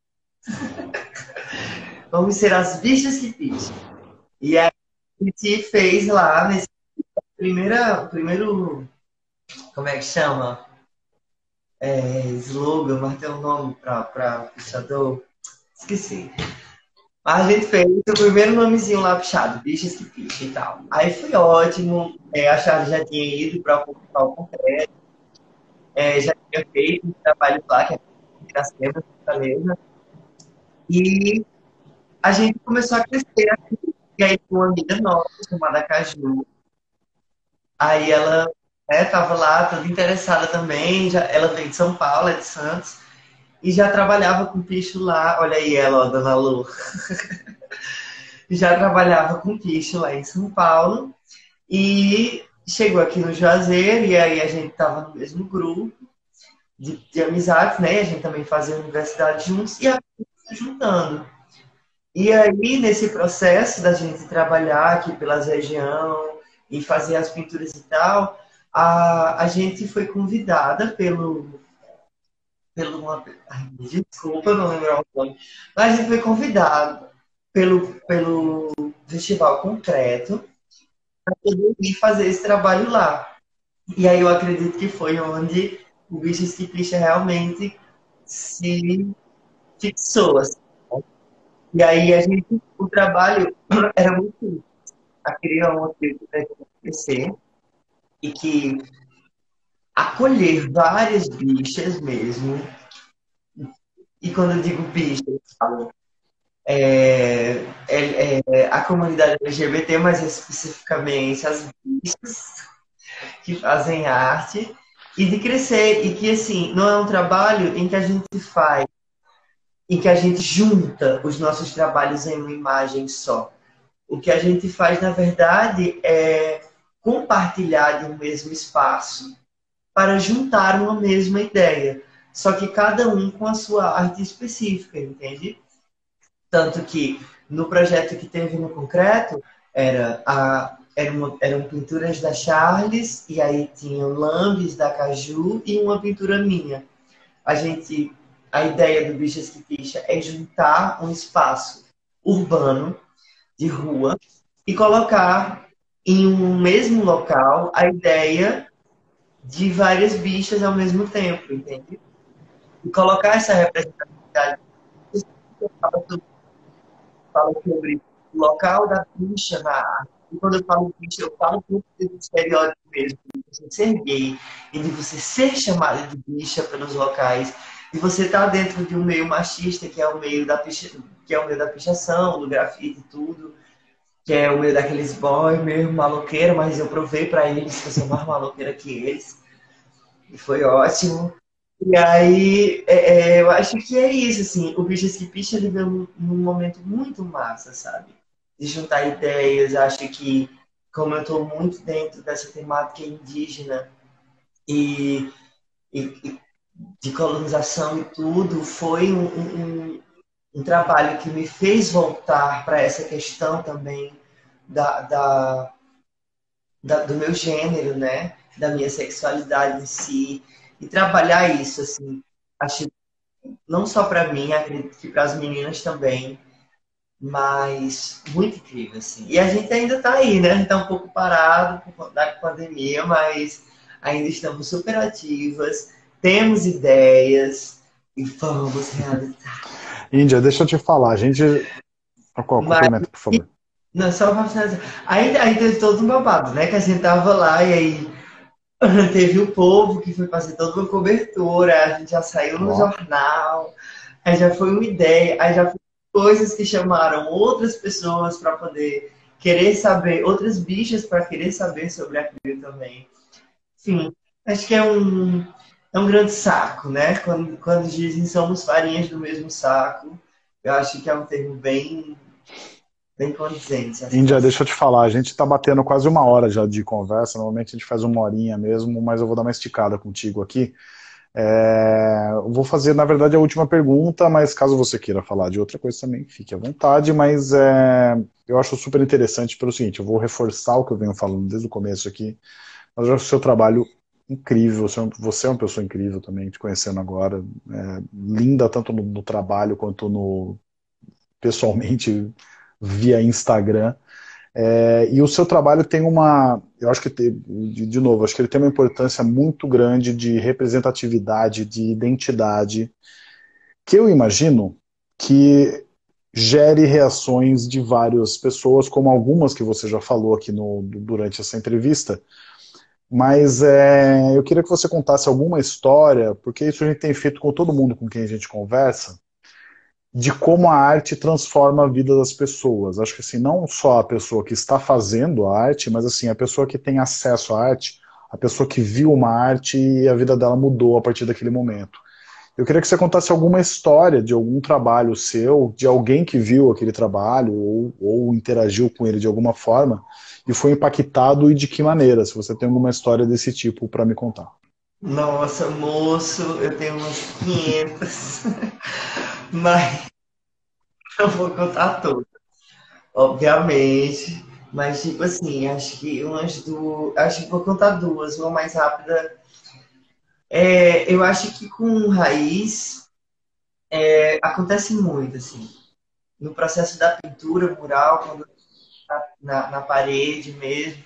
Vamos ser as bichas que picham. E aí a gente fez lá nesse primeiro, como é que chama? Slogan, mas tem um nome para pichador. Esqueci. Mas a gente fez o primeiro nomezinho lá pichado, bichas que picham e tal. Aí foi ótimo. A Charlie já tinha ido para o concreto, já tinha feito um trabalho lá, que é Piracema, Fortaleza. E a gente começou a crescer aqui. E aí, com uma amiga nossa, chamada Caju, aí ela estava lá, toda interessada também. Ela veio de São Paulo, é de Santos, e já trabalhava com picho lá. Olha aí ela, ó, Dona Lu. Já trabalhava com picho lá em São Paulo. E chegou aqui no Juazeiro, e aí a gente estava no mesmo grupo de amizades, né? A gente também fazia universidade juntos, e a gente se juntando. E aí, nesse processo da gente trabalhar aqui pelas região e fazer as pinturas e tal, a gente foi convidada ai, desculpa, não lembro o nome. Mas a gente foi convidado pelo Festival Concreto para poder ir fazer esse trabalho lá. E aí eu acredito que foi onde o Bichos que Picha realmente se fixou, assim. E aí o trabalho era muito a criar uma tribo para crescer e que acolher várias bichas mesmo. E quando eu digo bichas, eu falo a comunidade LGBT, mas especificamente as bichas que fazem arte, e de crescer. E que, assim, não é um trabalho em que a gente faz, em que a gente junta os nossos trabalhos em uma imagem só. O que a gente faz, na verdade, é compartilhar de um mesmo espaço para juntar uma mesma ideia. Só que cada um com a sua arte específica, entende? Tanto que no projeto que teve no concreto, eram pinturas da Charles, e aí tinham lambes da Caju e uma pintura minha. A ideia do Bichas que Picha é juntar um espaço urbano, de rua, e colocar em um mesmo local a ideia de várias bichas ao mesmo tempo, entende? E colocar essa representatividade fala sobre o local da bicha na arte. E quando eu falo bicha, eu falo do estereótipo mesmo, de você ser gay e de você ser chamada de bicha pelos locais, e você estar dentro de um meio machista, que é o meio da que é o meio da pichação, do grafite e tudo, que é o meio daqueles boy mesmo maloqueiro, mas eu provei para eles que eu sou mais maloqueira que eles, e foi ótimo. E aí, eu acho que é isso, assim, o Bichas que Picha ele veio num momento muito massa, sabe? De juntar ideias, acho que, como eu estou muito dentro dessa temática indígena e de colonização e tudo, foi um trabalho que me fez voltar para essa questão também da, da, do meu gênero, né? Da minha sexualidade em si. E trabalhar isso, assim, acho que não só para mim, acredito que para as meninas também, mas muito incrível, assim. E a gente ainda está aí, né? A gente está um pouco parado por conta da pandemia, mas ainda estamos super ativas, temos ideias e vamos realizar. Índia, deixa eu te falar, a gente. Mas, Complementa, por favor. não, só para finalizar, aí teve todo um babado, né? Que a gente tava lá e aí teve o povo que foi fazer toda uma cobertura, a gente já saiu no Ó, jornal, aí já foi uma ideia, aí já foi coisas que chamaram outras pessoas para poder querer saber, outras bichas para querer saber sobre aquilo também. Enfim, acho que é um grande saco, né? Quando dizem somos farinhas do mesmo saco, eu acho que é um termo bem condizente à Índia, deixa situação. eu te falar, a gente está batendo quase uma hora já de conversa, normalmente a gente faz uma horinha mesmo, mas eu vou dar uma esticada contigo aqui. Eu vou fazer, na verdade, a última pergunta, mas caso você queira falar de outra coisa também, fique à vontade, mas eu acho super interessante pelo seguinte, eu vou reforçar o que eu venho falando desde o começo aqui, mas eu acho o seu trabalho incrível, você é uma pessoa incrível também, te conhecendo agora, linda tanto no trabalho quanto no pessoalmente via Instagram. E o seu trabalho tem uma, eu acho que, de novo, acho que ele tem uma importância muito grande de representatividade, de identidade, que eu imagino que gere reações de várias pessoas, como algumas que você já falou aqui durante essa entrevista, mas eu queria que você contasse alguma história, porque isso a gente tem feito com todo mundo com quem a gente conversa, de como a arte transforma a vida das pessoas. Acho que assim, não só a pessoa que está fazendo a arte, mas assim, a pessoa que tem acesso à arte, a pessoa que viu uma arte e a vida dela mudou a partir daquele momento. Eu queria que você contasse alguma história de algum trabalho seu, de alguém que viu aquele trabalho ou interagiu com ele de alguma forma e foi impactado e de que maneira, se você tem alguma história desse tipo para me contar. Nossa, moço, eu tenho umas 500, mas não vou contar todas, obviamente. Mas, tipo assim, acho que vou contar duas, uma mais rápida. Eu acho que com raiz acontece muito, assim. No processo da pintura mural, quando tá na parede mesmo,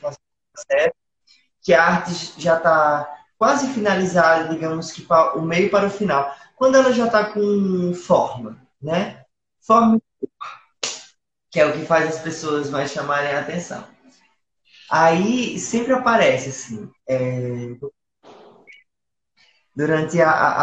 que a arte já está quase finalizada, digamos que o meio para o final. Quando ela já está com forma, né? Forma que é o que faz as pessoas mais chamarem a atenção. Aí sempre aparece assim, durante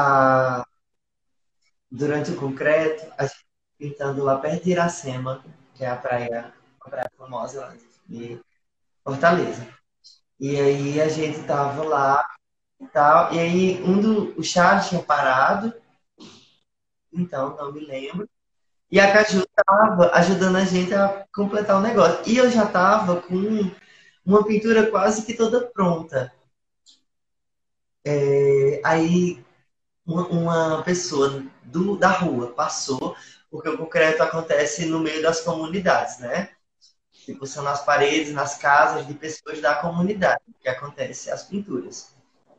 durante o concreto, a gente pintando lá perto de Iracema, que é a praia famosa lá de Fortaleza. E aí a gente tava lá e tal, e aí o Charles tinha parado, então não me lembro. E a Caju estava ajudando a gente a completar o negócio. E eu já estava com uma pintura quase que toda pronta. Aí uma pessoa da rua passou, porque o concreto acontece no meio das comunidades, né? Tipo, são nas paredes, nas casas de pessoas da comunidade que acontece as pinturas.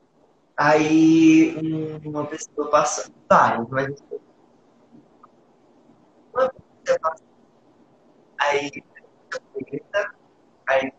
Aí uma pessoa passou, várias, mas uma pessoa passou, aí, aí,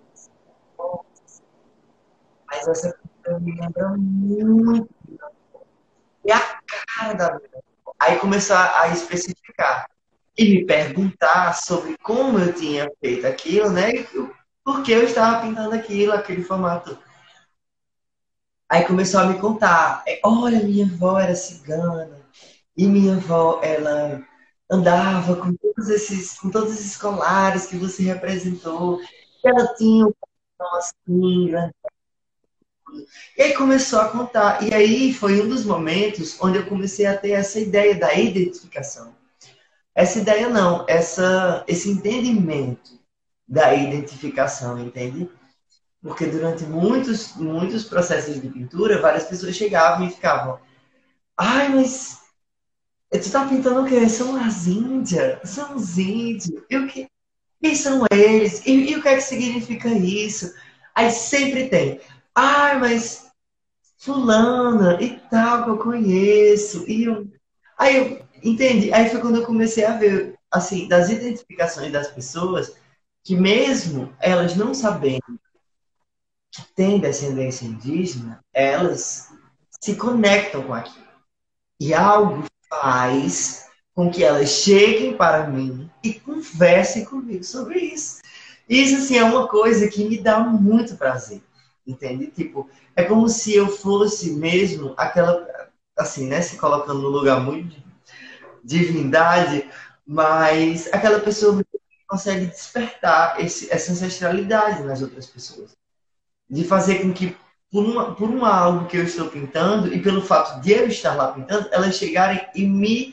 mas essa pintura me lembra muito. E a cara da mulher. Aí começou a especificar e me perguntar sobre como eu tinha feito aquilo, né? E por que eu estava pintando aquilo, aquele formato. Aí começou a me contar. Olha, minha avó era cigana. E minha avó, ela andava com todos esses colares que você representou. Ela tinha um coração assim, grande. E aí começou a contar. E aí foi um dos momentos onde eu comecei a ter essa ideia da identificação. Essa ideia não, esse entendimento da identificação, entende? Porque durante muitos processos de pintura, várias pessoas chegavam e ficavam. Ai, mas tu tá pintando o quê? São as índias, são os índios. E o que? Quem são eles? E o que é que significa isso? Aí sempre tem. Ai, mas fulana e tal, que eu conheço. Aí eu entendi. Aí foi quando eu comecei a ver, assim, das identificações das pessoas, que mesmo elas não sabendo que têm descendência indígena, elas se conectam com aquilo. E algo faz com que elas cheguem para mim e conversem comigo sobre isso. Isso, assim, é uma coisa que me dá muito prazer, entende? Tipo, é como se eu fosse mesmo aquela, assim, né, se colocando no lugar muito de divindade, mas aquela pessoa que consegue despertar essa ancestralidade nas outras pessoas. De fazer com que, por algo que eu estou pintando, e pelo fato de eu estar lá pintando, elas chegarem e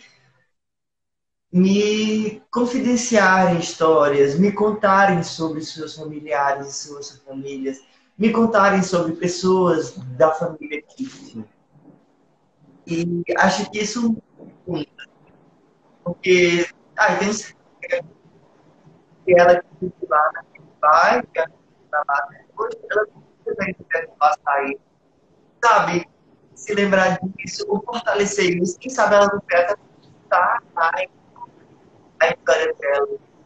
me confidenciarem histórias, me contarem sobre seus familiares e suas famílias, me contarem sobre pessoas da família que, enfim. E acho que isso muito, porque tem uns que ela que lá vai, que ela tá lá depois, ela também deve passar aí, sabe? Se lembrar disso, ou fortalecer isso, quem sabe ela não quer tá a história dela,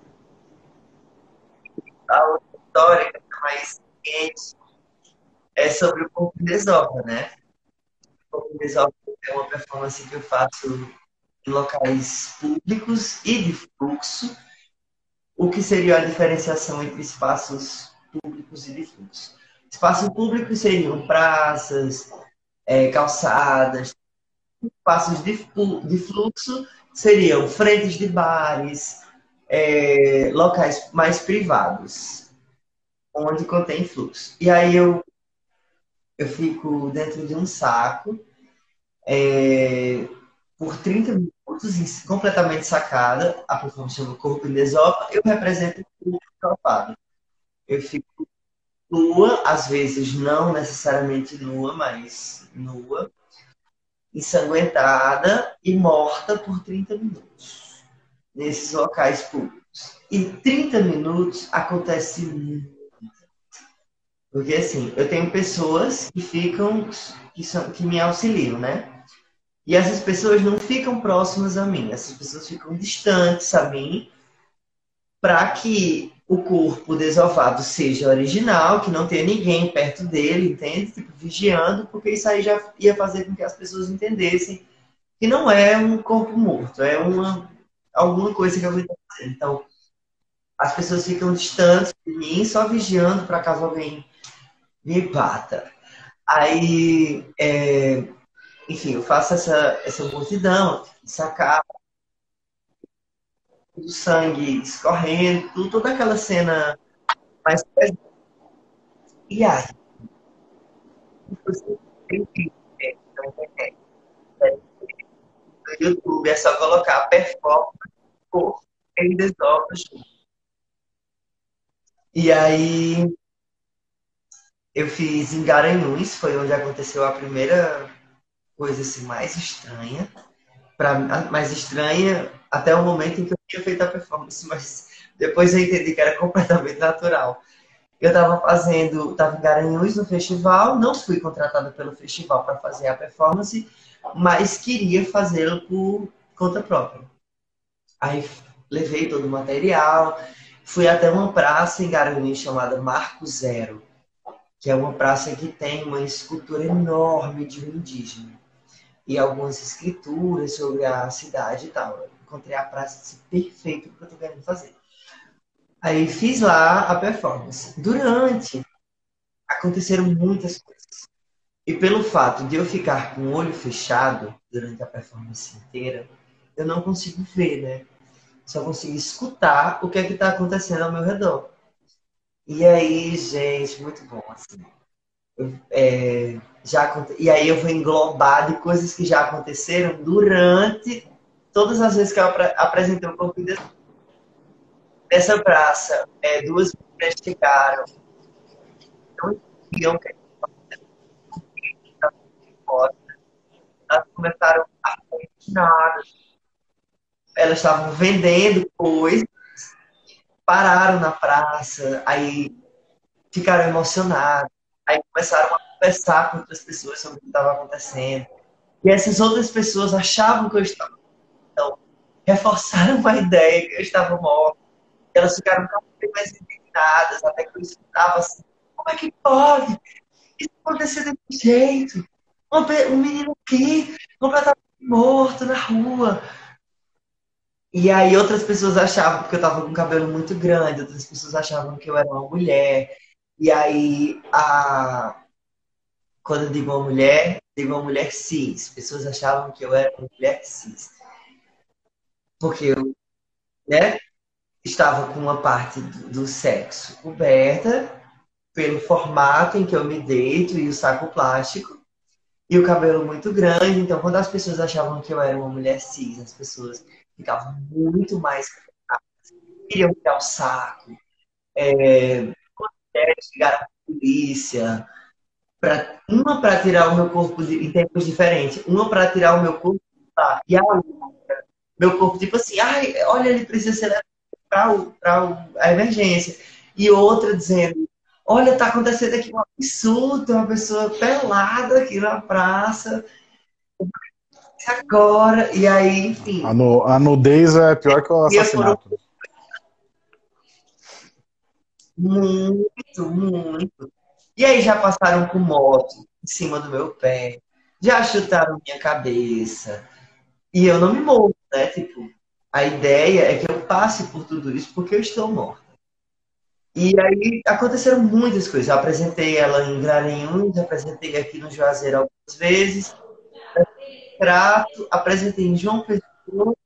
a outra história que é mais quente, é sobre o corpo de desova, né? O corpo de desova é uma performance que eu faço em locais públicos e de fluxo. O que seria a diferenciação entre espaços públicos e de fluxo? Espaços públicos seriam praças, calçadas. Espaços de fluxo seriam frentes de bares, locais mais privados, onde contém fluxo. E aí eu fico dentro de um saco por 30 minutos, completamente sacada, a performance chama Corpo em Desova, eu represento o corpo ensopado. Eu fico nua, às vezes não necessariamente nua, mas nua, ensanguentada e morta por 30 minutos, nesses locais públicos. E 30 minutos acontece muito. Porque assim, eu tenho pessoas que ficam, que me auxiliam, né? E essas pessoas não ficam próximas a mim, essas pessoas ficam distantes a mim, para que o corpo desovado seja original, que não tenha ninguém perto dele, entende? Tipo, vigiando, porque isso aí já ia fazer com que as pessoas entendessem que não é um corpo morto, é alguma coisa que eu vou fazer. Então, as pessoas ficam distantes de mim, só vigiando para caso alguém me bata. Aí, enfim, eu faço essa multidão, sacar o sangue escorrendo, toda aquela cena mais pesada. E aí, você tem que ver na internet, no YouTube, é só colocar performance por em desdobras. E aí, eu fiz em Garanhuns, foi onde aconteceu a primeira coisa assim, mais estranha. Mais estranha até o momento em que eu tinha feito a performance, mas depois eu entendi que era completamente natural. Eu estava em Garanhuns no festival, não fui contratada pelo festival para fazer a performance, mas queria fazê-lo por conta própria. Aí levei todo o material, fui até uma praça em Garanhuns chamada Marco Zero, que é uma praça que tem uma escultura enorme de um indígena e algumas escrituras sobre a cidade e tal. Eu encontrei a praça assim, perfeita para o que eu estou querendo fazer. Aí fiz lá a performance. Durante, aconteceram muitas coisas. E pelo fato de eu ficar com o olho fechado durante a performance inteira, eu não consigo ver, né? Só consigo escutar o que é que está acontecendo ao meu redor. E aí, gente, muito bom, assim. E aí eu vou englobar de coisas que já aconteceram durante todas as vezes que eu apresentei o corpo dessa praça. Duas mulheres chegaram, não entendiam que estava fora, elas começaram a ficar indignadas. Elas estavam vendendo coisas, pararam na praça, aí ficaram emocionadas, aí começaram a conversar com outras pessoas sobre o que estava acontecendo. E essas outras pessoas achavam que eu estava morta, então reforçaram a ideia que eu estava morta. Elas ficaram cada vez mais indignadas, até que eu escutava assim, como é que pode isso acontecer desse jeito? Um menino aqui, completamente morto na rua. E aí outras pessoas achavam, porque eu tava com o cabelo muito grande, outras pessoas achavam que eu era uma mulher. E aí, quando eu digo uma mulher cis. Pessoas achavam que eu era uma mulher cis. Porque eu, né, estava com uma parte do sexo coberta pelo formato em que eu me deito e o saco plástico. E o cabelo muito grande. Então, quando as pessoas achavam que eu era uma mulher cis, as pessoas ficavam muito mais queriam tirar o saco. Chegaram a polícia, uma para tirar o meu corpo em tempos diferentes, uma para tirar o meu corpo e a outra, meu corpo tipo assim, ai, olha, ele precisa ser levado para a emergência. E outra dizendo, olha, tá acontecendo aqui um absurdo, uma pessoa pelada aqui na praça, agora, e aí, enfim. A nudez é pior que o E foram assassinato. muito, muito. E aí já passaram com moto em cima do meu pé, já chutaram minha cabeça. E eu não me movo, né? Tipo, a ideia é que eu passe por tudo isso porque eu estou morta. E aí aconteceram muitas coisas. Eu apresentei ela em Garanhuns, apresentei aqui no Juazeiro algumas vezes, Crato, apresentei em João Pessoa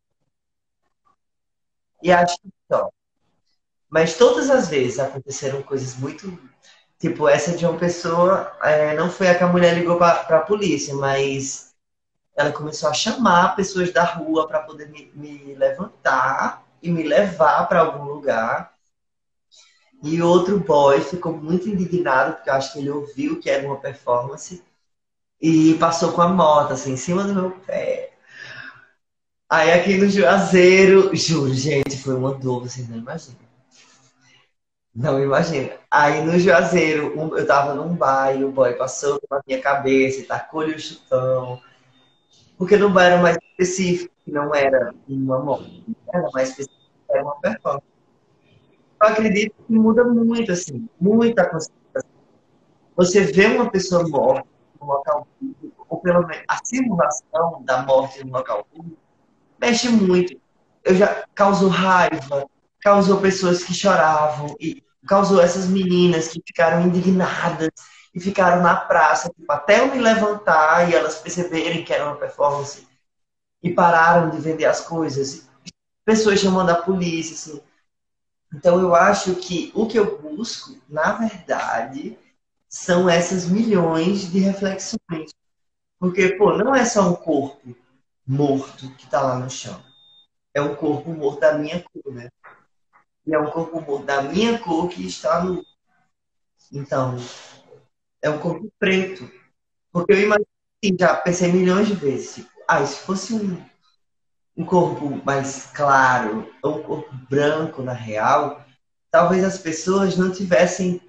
e acho que só. Mas todas as vezes aconteceram coisas muito. Tipo, essa de uma pessoa, não foi a que a mulher ligou para a polícia, mas ela começou a chamar pessoas da rua para poder me levantar e me levar para algum lugar. E outro boy ficou muito indignado, porque eu acho que ele ouviu que era uma performance, e passou com a moto, assim, em cima do meu pé. Aí aqui no Juazeiro, juro, gente, foi uma dor, vocês não imaginam. Não imagina. Aí no Juazeiro, eu tava num baile, o boy passou na minha cabeça, tacou-lhe o chutão. Porque no bar era mais específico, que não era uma moto, era mais específico, era uma performance. Eu acredito que muda muito, assim, muita coisa. Você vê uma pessoa morta no local público, ou pelo menos a simulação da morte no local público, mexe muito. Eu já causou raiva, causou pessoas que choravam, e causou essas meninas que ficaram indignadas e ficaram na praça, tipo, até eu me levantar e elas perceberem que era uma performance e pararam de vender as coisas. Pessoas chamando a polícia, assim. Então eu acho que o que eu busco, na verdade, são essas milhões de reflexões. Porque, pô, não é só um corpo morto que está lá no chão. É um corpo morto da minha cor, né? E é um corpo morto da minha cor que está no. Então, é um corpo preto. Porque eu imagino, assim, já pensei milhões de vezes, tipo, se fosse um corpo mais claro, ou um corpo branco na real, talvez as pessoas não tivessem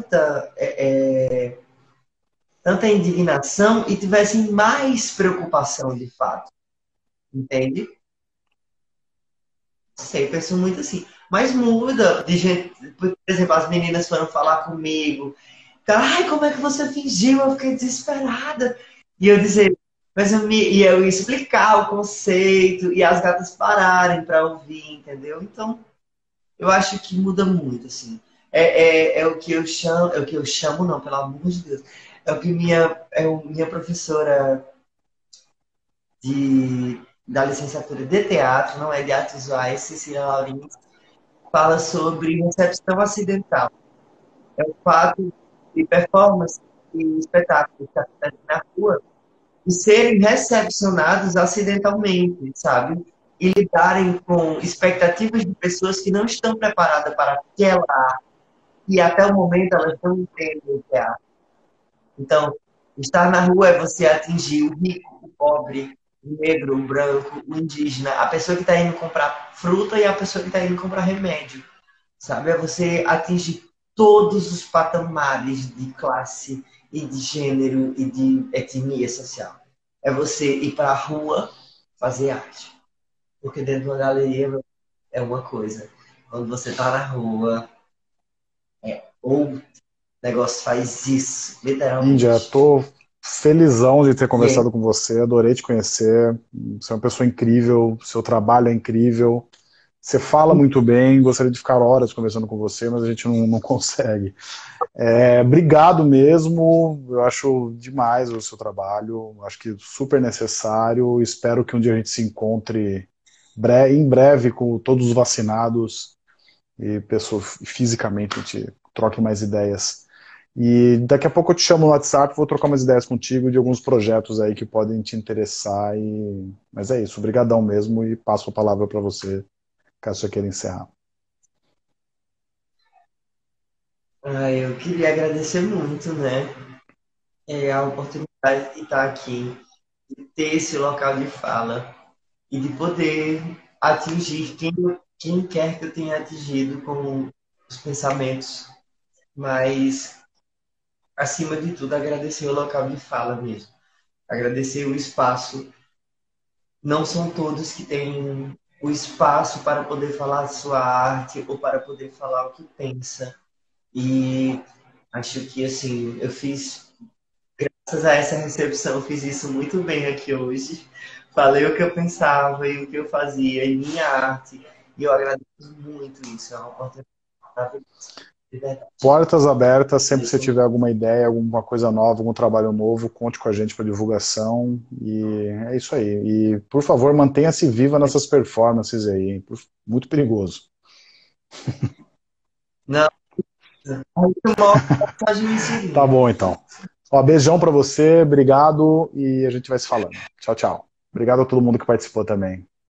tanta indignação e tivessem mais preocupação de fato, entende? Sei, penso muito assim. Mas muda de gente. Por exemplo, as meninas foram falar comigo. Ai, como é que você fingiu? Eu fiquei desesperada. E eu dizer, e eu ia explicar o conceito e as gatas pararem para ouvir, entendeu? Então, eu acho que muda muito, assim. É o que eu chamo, não, pelo amor de Deus. É o que minha professora da licenciatura de teatro, não é de artes visuais, Cecília Laurini, fala sobre recepção acidental. É o fato de performance e espetáculos que acontecem na rua de serem recepcionados acidentalmente, sabe? E lidarem com expectativas de pessoas que não estão preparadas para aquela, e até o momento elas não entendem o que é arte. Então, Estar na rua é você atingir o rico, o pobre, o negro, o branco, o indígena, a pessoa que está indo comprar fruta e a pessoa que está indo comprar remédio, sabe? É você atingir todos os patamares de classe e de gênero e de etnia social. É você ir para a rua fazer arte. Porque dentro de uma galeria é uma coisa. Quando você está na rua, ou o negócio faz isso, Índia, literalmente. tô felizão de ter E aí, conversado com você, adorei te conhecer. Você é uma pessoa incrível, seu trabalho é incrível. Você fala muito bem, gostaria de ficar horas conversando com você, mas a gente não consegue. Obrigado mesmo, eu acho demais o seu trabalho, acho que super necessário. Espero que um dia a gente se encontre em breve com todos os vacinados e fisicamente a gente troque mais ideias. E daqui a pouco eu te chamo no WhatsApp, vou trocar umas ideias contigo de alguns projetos aí que podem te interessar. Mas é isso, obrigadão mesmo e passo a palavra para você, caso você queira encerrar. eu queria agradecer muito, né? A oportunidade de estar aqui, de ter esse local de fala e de poder atingir quem quer que eu tenha atingido com os pensamentos, mas, acima de tudo, agradecer o local de fala mesmo. Agradecer o espaço. Não são todos que têm o espaço para poder falar sua arte ou para poder falar o que pensa. E acho que, assim, graças a essa recepção, eu fiz isso muito bem aqui hoje. Falei o que eu pensava e o que eu fazia em minha arte. E eu agradeço muito isso. É uma oportunidade maravilhosa, de verdade. Portas abertas, sempre que você Agradeço tiver muito. alguma ideia, alguma coisa nova, algum trabalho novo, conte com a gente para divulgação. E é isso aí. E, por favor, mantenha-se viva nessas performances aí, hein? Muito perigoso. Não, muito mal, mensagem me Tá seguindo. bom, então. Ó, beijão para você, obrigado e a gente vai se falando. Tchau, tchau. Obrigado a todo mundo que participou também.